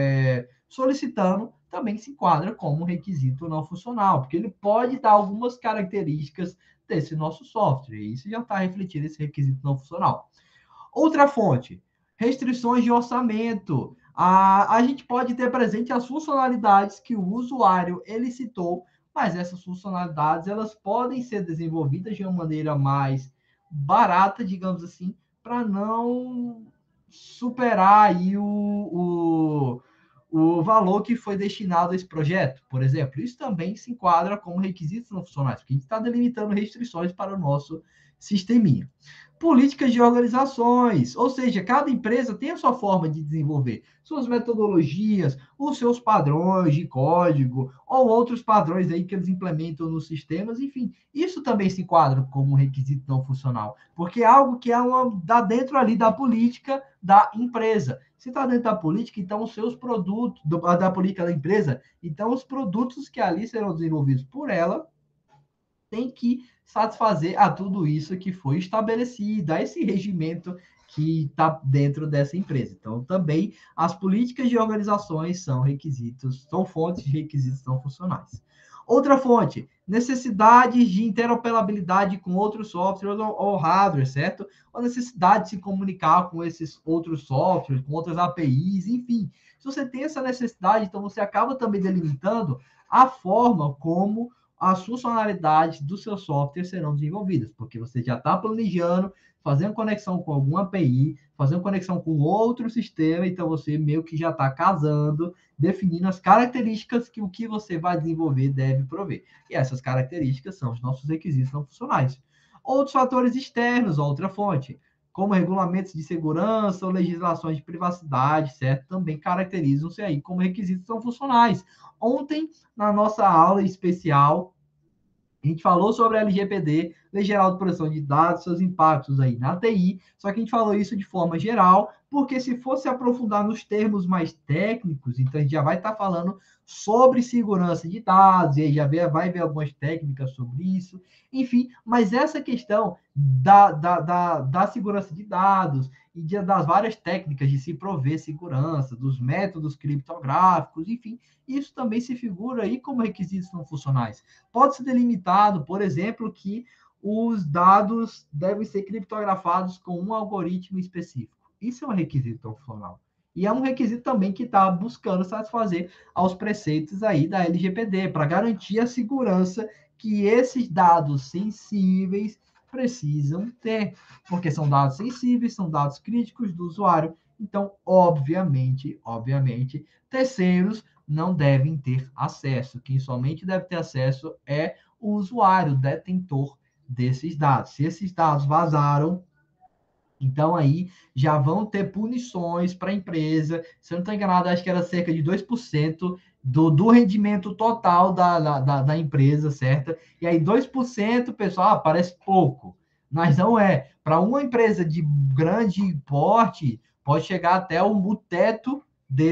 solicitando também se enquadra como um requisito não funcional, porque ele pode dar algumas características desse nosso software, e isso já está refletido esse requisito não funcional. Outra fonte, restrições de orçamento. A gente pode ter presente as funcionalidades que o usuário ele citou, mas essas funcionalidades elas podem ser desenvolvidas de uma maneira mais barata, digamos assim, para não superar aí o valor que foi destinado a esse projeto, por exemplo. Isso também se enquadra como requisitos não funcionais, porque a gente está delimitando restrições para o nosso sisteminha. Políticas de organizações, ou seja, cada empresa tem a sua forma de desenvolver suas metodologias, os seus padrões de código, ou outros padrões aí que eles implementam nos sistemas, enfim, isso também se enquadra como um requisito não funcional, porque é algo que dá dentro ali da política da empresa. Se está dentro da política, então os seus produtos, da política da empresa, então os produtos que ali serão desenvolvidos por ela tem que satisfazer a tudo isso que foi estabelecido, a esse regimento que está dentro dessa empresa. Então, também as políticas de organizações são requisitos, são fontes de requisitos não funcionais. Outra fonte, necessidades de interoperabilidade com outros softwares ou hardware, certo? Ou necessidade de se comunicar com esses outros softwares, com outras APIs, enfim. Se você tem essa necessidade, então você acaba também delimitando a forma como as funcionalidades do seu software serão desenvolvidas, porque você já está planejando, fazendo conexão com alguma API, fazendo conexão com outro sistema, então você meio que já está casando, definindo as características que o que você vai desenvolver deve prover. E essas características são os nossos requisitos não funcionais. Outros fatores externos, outra fonte, como regulamentos de segurança ou legislações de privacidade, certo? Também caracterizam-se aí como requisitos não funcionais. Ontem, na nossa aula especial, a gente falou sobre a LGPD, Lei Geral de Proteção de Dados, seus impactos aí na TI, só que a gente falou isso de forma geral, porque se fosse aprofundar nos termos mais técnicos, então a gente já vai estar falando sobre segurança de dados, e aí vai ver algumas técnicas sobre isso, enfim, mas essa questão da segurança de dados e das várias técnicas de se prover segurança, dos métodos criptográficos, enfim, isso também se figura aí como requisitos não funcionais. Pode ser delimitado, por exemplo, que os dados devem ser criptografados com um algoritmo específico. Isso é um requisito funcional. E é um requisito também que está buscando satisfazer aos preceitos aí da LGPD, para garantir a segurança que esses dados sensíveis precisam ter, porque são dados sensíveis, são dados críticos do usuário. Então, obviamente, terceiros não devem ter acesso. Quem somente deve ter acesso é o usuário, detentor desses dados. Se esses dados vazaram, então aí já vão ter punições para a empresa. Se eu não estou enganado, acho que era cerca de 2% do rendimento total da empresa, certo? E aí 2%, pessoal, parece pouco, mas não é. Para uma empresa de grande porte, pode chegar até o teto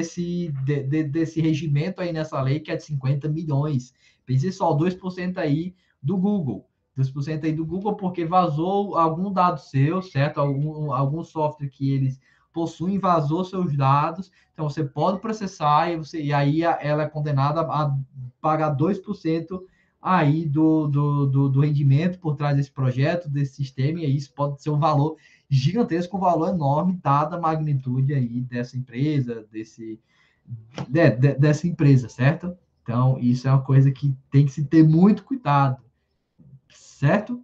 desse regimento aí nessa lei, que é de 50 milhões. Pense só, 2% aí do Google. 2% aí do Google, porque vazou algum dado seu, certo? Algum software que eles possuem vazou seus dados. Então, você pode processar e aí ela é condenada a pagar 2% aí do rendimento por trás desse projeto, desse sistema, e isso pode ser um valor gigantesco, um valor enorme, dada a magnitude aí dessa empresa, dessa empresa, certo? Então, isso é uma coisa que tem que se ter muito cuidado, certo?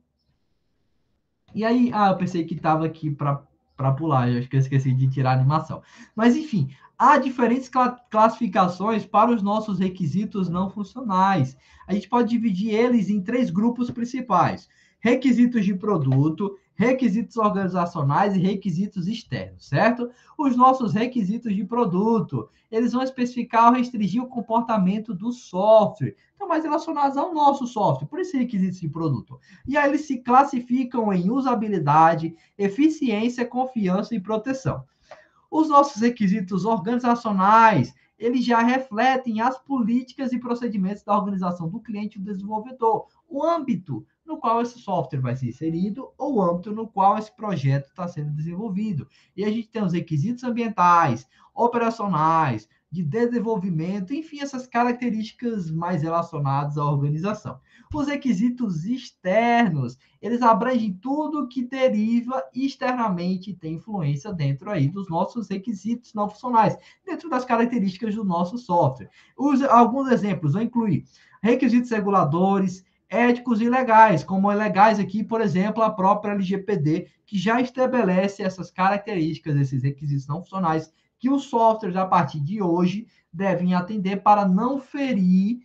E aí, eu pensei que estava aqui para pular, eu acho que eu esqueci de tirar a animação. Mas, enfim, há diferentes classificações para os nossos requisitos não funcionais. A gente pode dividir eles em três grupos principais: requisitos de produto, requisitos organizacionais e requisitos externos, certo? Os nossos requisitos de produto, eles vão especificar ou restringir o comportamento do software, estão mais relacionados ao nosso software, por isso requisitos de produto. E aí eles se classificam em usabilidade, eficiência, confiança e proteção. Os nossos requisitos organizacionais, eles já refletem as políticas e procedimentos da organização do cliente e do desenvolvedor, o âmbito no qual esse software vai ser inserido ou o âmbito no qual esse projeto está sendo desenvolvido. E a gente tem os requisitos ambientais, operacionais, de desenvolvimento, enfim, essas características mais relacionadas à organização. Os requisitos externos, eles abrangem tudo que deriva externamente e tem influência dentro aí dos nossos requisitos não funcionais, dentro das características do nosso software. Alguns exemplos vão incluir requisitos reguladores, éticos e legais, como é legais aqui, por exemplo, a própria LGPD, que já estabelece essas características, esses requisitos não funcionais, que os softwares, a partir de hoje, devem atender para não ferir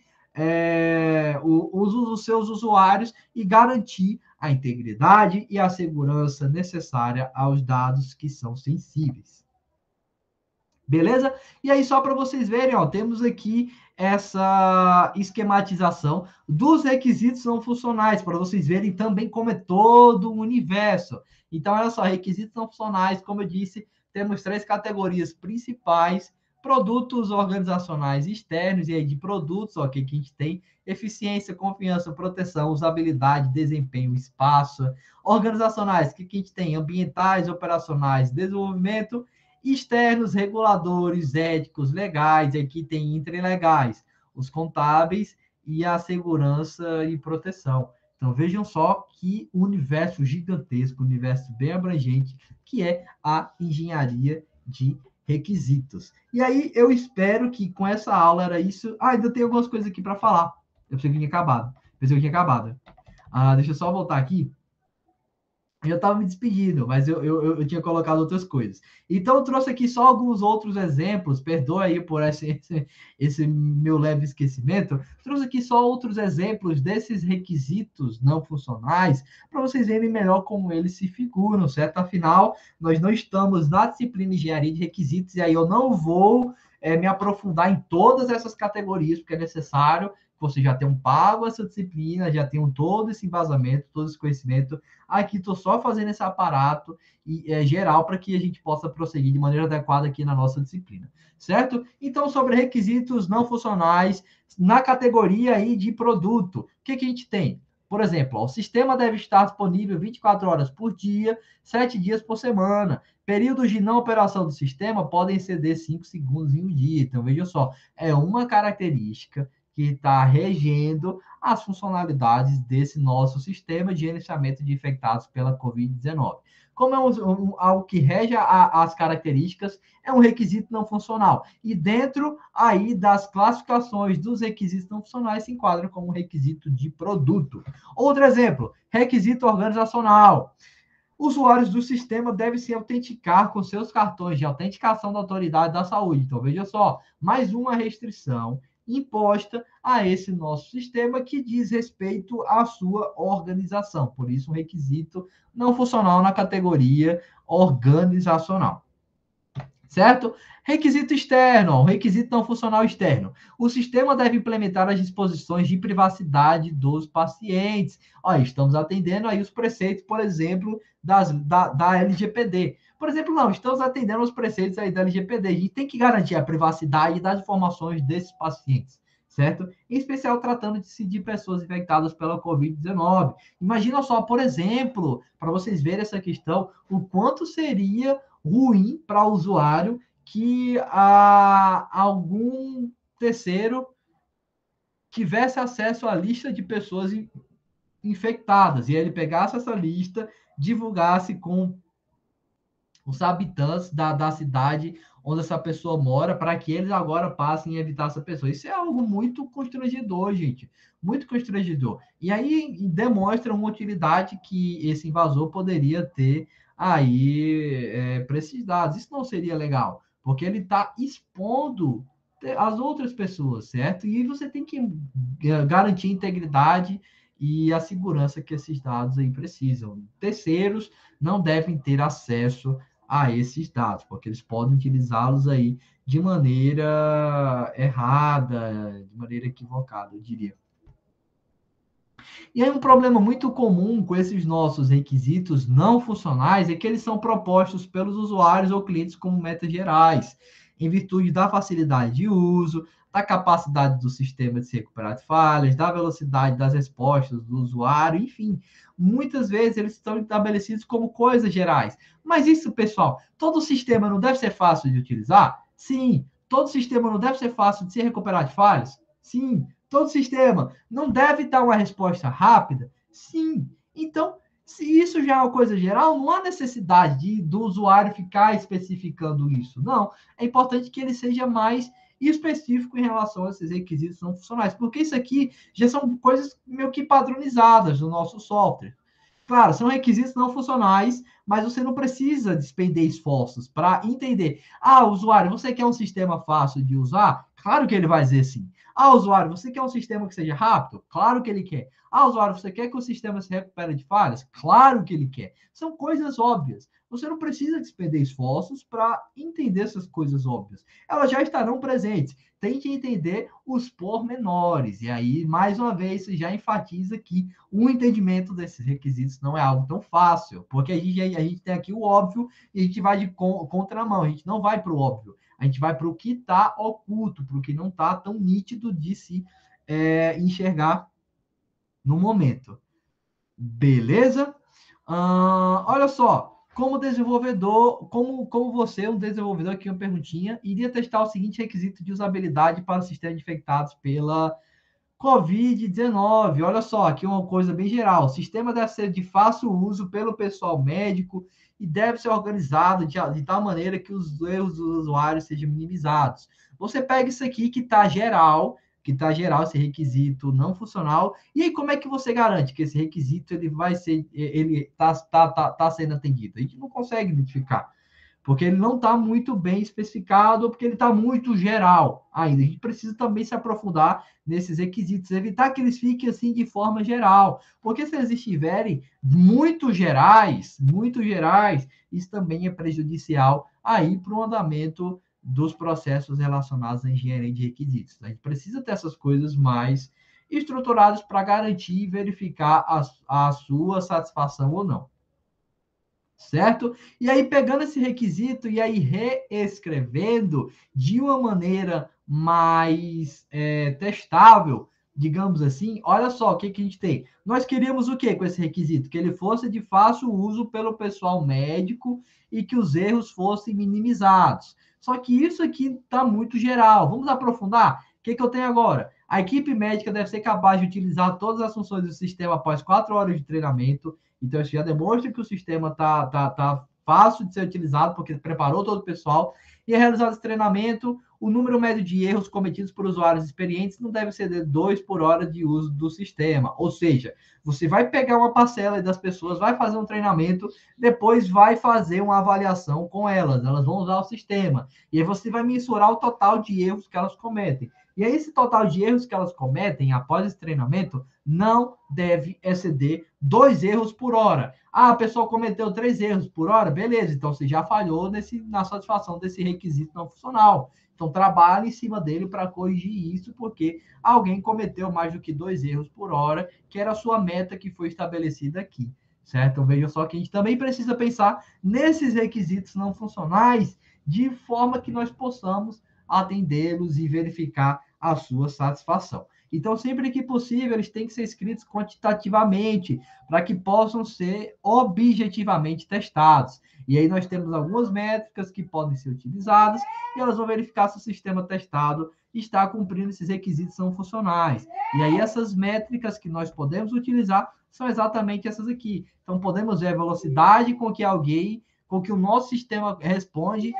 os seus usuários e garantir a integridade e a segurança necessária aos dados que são sensíveis. Beleza? E aí, só para vocês verem, ó, temos aqui essa esquematização dos requisitos não funcionais, para vocês verem também como é todo o universo. Então, olha só, requisitos não funcionais, como eu disse, temos três categorias principais: produtos organizacionais externos, e aí de produtos, ó, que a gente tem eficiência, confiança, proteção, usabilidade, desempenho, espaço. Organizacionais, que a gente tem ambientais, operacionais, desenvolvimento. Externos, reguladores, éticos, legais, e aqui tem interlegais, os contábeis e a segurança e proteção. Então, vejam só que universo gigantesco, universo bem abrangente, que é a engenharia de requisitos. E aí, eu espero que com essa aula era isso. Ah, ainda tem algumas coisas aqui para falar. Eu pensei que tinha acabado. Pensei que tinha acabado. Deixa eu só voltar aqui. Eu já estava me despedindo, mas eu tinha colocado outras coisas. Então, eu trouxe aqui só alguns outros exemplos, perdoa aí por esse meu leve esquecimento. Trouxe aqui só outros exemplos desses requisitos não funcionais, para vocês verem melhor como eles se figuram, certo? Afinal, nós não estamos na disciplina de engenharia de requisitos, e aí eu não vou me aprofundar em todas essas categorias, porque é necessário você já tenham pago essa disciplina, já tenham todo esse embasamento, todo esse conhecimento. Aqui estou só fazendo esse aparato geral para que a gente possa prosseguir de maneira adequada aqui na nossa disciplina, certo? Então, sobre requisitos não funcionais na categoria aí de produto, o que a gente tem? Por exemplo, ó, o sistema deve estar disponível 24 horas por dia, 7 dias por semana. Períodos de não operação do sistema podem exceder 5 segundos em um dia. Então, veja só, é uma característica que está regendo as funcionalidades desse nosso sistema de gerenciamento de infectados pela Covid-19. Como é algo que rege as características, é um requisito não funcional. E dentro aí das classificações dos requisitos não funcionais se enquadra como requisito de produto. Outro exemplo, requisito organizacional. Usuários do sistema devem se autenticar com seus cartões de autenticação da autoridade da saúde. Então, veja só, mais uma restrição imposta a esse nosso sistema que diz respeito à sua organização. Por isso, um requisito não funcional na categoria organizacional. Certo? Requisito externo, requisito não funcional externo. O sistema deve implementar as disposições de privacidade dos pacientes. Olha, estamos atendendo aí os preceitos, por exemplo, da LGPD. Por exemplo, não, estamos atendendo os preceitos aí da LGPD. A gente tem que garantir a privacidade das informações desses pacientes, certo? Em especial tratando-se de pessoas infectadas pela Covid-19. Imagina só, por exemplo, para vocês verem essa questão, o quanto seria ruim para o usuário que algum terceiro tivesse acesso à lista de pessoas infectadas e ele pegasse essa lista, divulgasse com os habitantes da cidade onde essa pessoa mora, para que eles agora passem a evitar essa pessoa. Isso é algo muito constrangedor, gente. Muito constrangedor. E aí demonstra uma utilidade que esse invasor poderia ter aí para esses dados. Isso não seria legal, porque ele está expondo as outras pessoas, certo? E você tem que garantir a integridade e a segurança que esses dados aí precisam. Terceiros não devem ter acesso a esses dados, porque eles podem utilizá-los aí de maneira errada, de maneira equivocada, eu diria. E aí um problema muito comum com esses nossos requisitos não funcionais é que eles são propostos pelos usuários ou clientes como metas gerais, em virtude da facilidade de uso, da capacidade do sistema de se recuperar de falhas, da velocidade das respostas do usuário, enfim. Muitas vezes eles estão estabelecidos como coisas gerais. Mas isso, pessoal, todo sistema não deve ser fácil de utilizar? Sim. Todo sistema não deve ser fácil de se recuperar de falhas? Sim. Todo sistema não deve dar uma resposta rápida? Sim. Então, se isso já é uma coisa geral, não há necessidade do usuário ficar especificando isso. Não. É importante que ele seja mais específico em relação a esses requisitos não funcionais, porque isso aqui já são coisas meio que padronizadas no nosso software. Claro, são requisitos não funcionais, mas você não precisa despender esforços para entender. Ah, usuário, você quer um sistema fácil de usar? Claro que ele vai dizer sim. Ah, usuário, você quer um sistema que seja rápido? Claro que ele quer. Ah, usuário, você quer que o sistema se recupere de falhas? Claro que ele quer. São coisas óbvias. Você não precisa despender esforços para entender essas coisas óbvias. Elas já estarão presentes. Tem que entender os pormenores. E aí, mais uma vez, isso já enfatiza que o entendimento desses requisitos não é algo tão fácil, porque a gente tem aqui o óbvio e a gente vai de contramão, a gente não vai para o óbvio, a gente vai para o que está oculto, para o que não está tão nítido de se enxergar no momento. Beleza? Olha só, como desenvolvedor, como você, um desenvolvedor, aqui uma perguntinha, iria testar o seguinte requisito de usabilidade para sistemas infectados pela Covid-19, olha só, aqui uma coisa bem geral. O sistema deve ser de fácil uso pelo pessoal médico e deve ser organizado de tal maneira que os erros dos usuários sejam minimizados. Você pega isso aqui que está geral, esse requisito não funcional, e aí como é que você garante que esse requisito ele vai ser, ele tá sendo atendido? A gente não consegue identificar porque ele não está muito bem especificado, ou porque ele está muito geral ainda. A gente precisa também se aprofundar nesses requisitos, evitar que eles fiquem assim de forma geral, porque se eles estiverem muito gerais, isso também é prejudicial aí para o andamento dos processos relacionados à engenharia de requisitos. A gente precisa ter essas coisas mais estruturadas para garantir e verificar a sua satisfação ou não, certo? E aí, pegando esse requisito e aí reescrevendo de uma maneira mais testável, digamos assim, olha só o que, que a gente tem. Nós queríamos o que com esse requisito? Que ele fosse de fácil uso pelo pessoal médico e que os erros fossem minimizados. Só que isso aqui está muito geral. Vamos aprofundar? O que, que eu tenho agora? A equipe médica deve ser capaz de utilizar todas as funções do sistema após 4 horas de treinamento. Então, isso já demonstra que o sistema tá fácil de ser utilizado, porque preparou todo o pessoal. E é realizado esse treinamento, o número médio de erros cometidos por usuários experientes não deve ser de 2 por hora de uso do sistema. Ou seja, você vai pegar uma parcela das pessoas, vai fazer um treinamento, depois vai fazer uma avaliação com elas. Elas vão usar o sistema. E aí você vai mensurar o total de erros que elas cometem. E aí, esse total de erros que elas cometem após esse treinamento não deve exceder 2 erros por hora. Ah, a pessoa cometeu 3 erros por hora, beleza, então você já falhou na satisfação desse requisito não funcional. Então, trabalhe em cima dele para corrigir isso, porque alguém cometeu mais do que 2 erros por hora, que era a sua meta que foi estabelecida aqui, certo? Então, veja só que a gente também precisa pensar nesses requisitos não funcionais de forma que nós possamos atendê-los e verificar a sua satisfação. Então, sempre que possível, eles têm que ser escritos quantitativamente, para que possam ser objetivamente testados. E aí nós temos algumas métricas que podem ser utilizadas, e elas vão verificar se o sistema testado está cumprindo esses requisitos não funcionais. E aí essas métricas que nós podemos utilizar são exatamente essas aqui. Então, podemos ver a velocidade com que o nosso sistema responde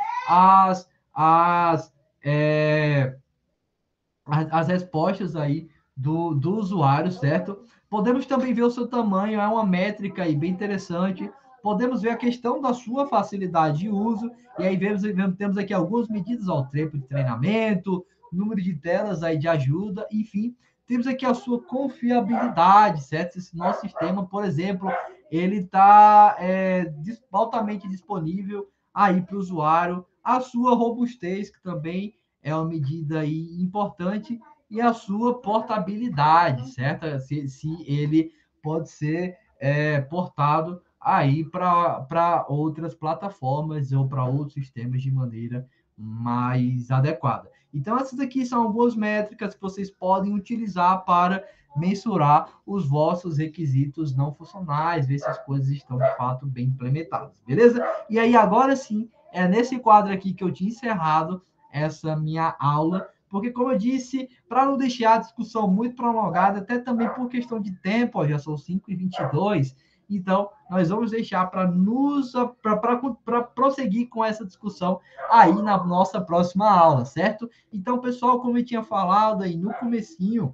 é, as respostas aí do usuário, certo? Podemos também ver o seu tamanho, é uma métrica aí bem interessante. Podemos ver a questão da sua facilidade de uso, e aí temos aqui algumas medidas ao tempo de treinamento, número de telas aí de ajuda, enfim. Temos aqui a sua confiabilidade, certo? Esse nosso sistema, por exemplo, ele está altamente disponível aí para o usuário. A sua robustez, que também é uma medida aí importante, e a sua portabilidade, certo? Se ele pode ser portado aí para outras plataformas ou para outros sistemas de maneira mais adequada. Então, essas aqui são algumas métricas que vocês podem utilizar para mensurar os vossos requisitos não funcionais, ver se as coisas estão de fato bem implementadas, beleza? E aí, agora sim, é nesse quadro aqui que eu tinha encerrado essa minha aula, porque, como eu disse, para não deixar a discussão muito prolongada, até também por questão de tempo, ó, já são 5h22, então nós vamos deixar para prosseguir com essa discussão aí na nossa próxima aula, certo? Então, pessoal, como eu tinha falado aí no comecinho,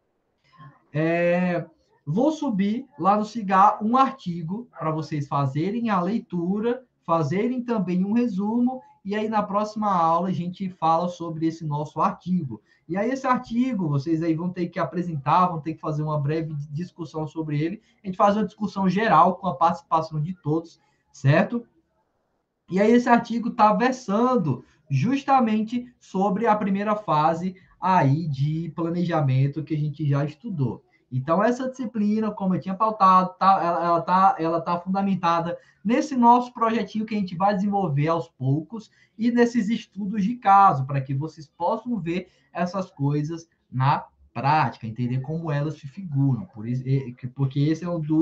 vou subir lá no Cigar um artigo para vocês fazerem a leitura, fazerem também um resumo, e aí na próxima aula a gente fala sobre esse nosso artigo. E aí esse artigo, vocês aí vão ter que apresentar, vão ter que fazer uma breve discussão sobre ele. A gente faz uma discussão geral com a participação de todos, certo? E aí esse artigo está versando justamente sobre a primeira fase aí de planejamento que a gente já estudou. Então, essa disciplina, como eu tinha pautado, ela tá fundamentada nesse nosso projetinho que a gente vai desenvolver aos poucos e nesses estudos de caso, para que vocês possam ver essas coisas na prática, entender como elas se figuram. Porque esse é um dos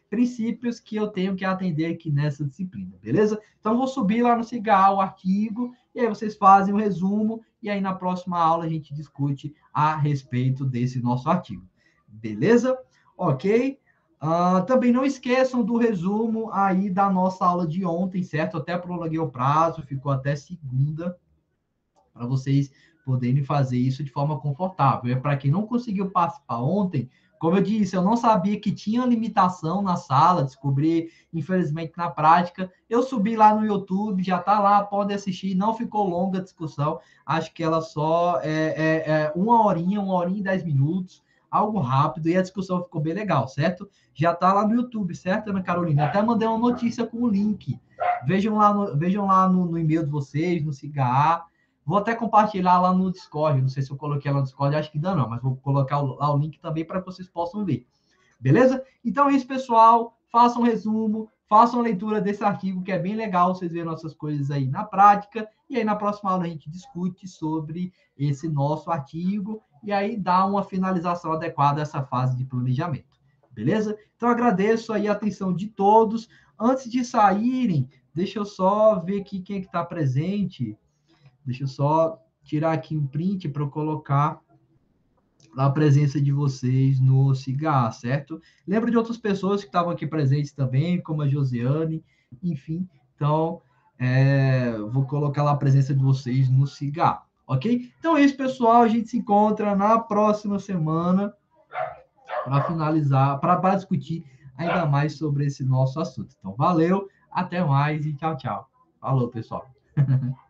princípios que eu tenho que atender aqui nessa disciplina, beleza? Então, vou subir lá no Cigar o artigo, e aí vocês fazem o resumo, e aí na próxima aula a gente discute a respeito desse nosso artigo, beleza? Ok? Também não esqueçam do resumo aí da nossa aula de ontem, certo? Até prolonguei o prazo, ficou até segunda, para vocês poderem fazer isso de forma confortável. É para quem não conseguiu participar ontem, como eu disse, eu não sabia que tinha limitação na sala, descobri, infelizmente, na prática. Eu subi lá no YouTube, já está lá, pode assistir, não ficou longa a discussão, acho que ela só é 1 horinha e 10 minutos, algo rápido, e a discussão ficou bem legal, certo? Já está lá no YouTube, certo, Ana Carolina? Até mandei uma notícia com o link. Vejam lá no e-mail de vocês, no Cigar. Vou até compartilhar lá no Discord. Não sei se eu coloquei lá no Discord, acho que ainda não, mas vou colocar lá o link também para que vocês possam ver. Beleza? Então é isso, pessoal. Façam um resumo, façam a leitura desse artigo, que é bem legal vocês verem nossas coisas aí na prática. E aí, na próxima aula, a gente discute sobre esse nosso artigo e aí dá uma finalização adequada a essa fase de planejamento. Beleza? Então, agradeço aí a atenção de todos. Antes de saírem, deixa eu só ver aqui quem é que está presente. Deixa eu só tirar aqui um print para eu colocar a presença de vocês no Cigar, certo? Lembro de outras pessoas que estavam aqui presentes também, como a Josiane, enfim. Então, vou colocar lá a presença de vocês no Cigar, ok? Então é isso, pessoal. A gente se encontra na próxima semana para finalizar, para discutir ainda mais sobre esse nosso assunto. Então, valeu, até mais e tchau, tchau. Falou, pessoal.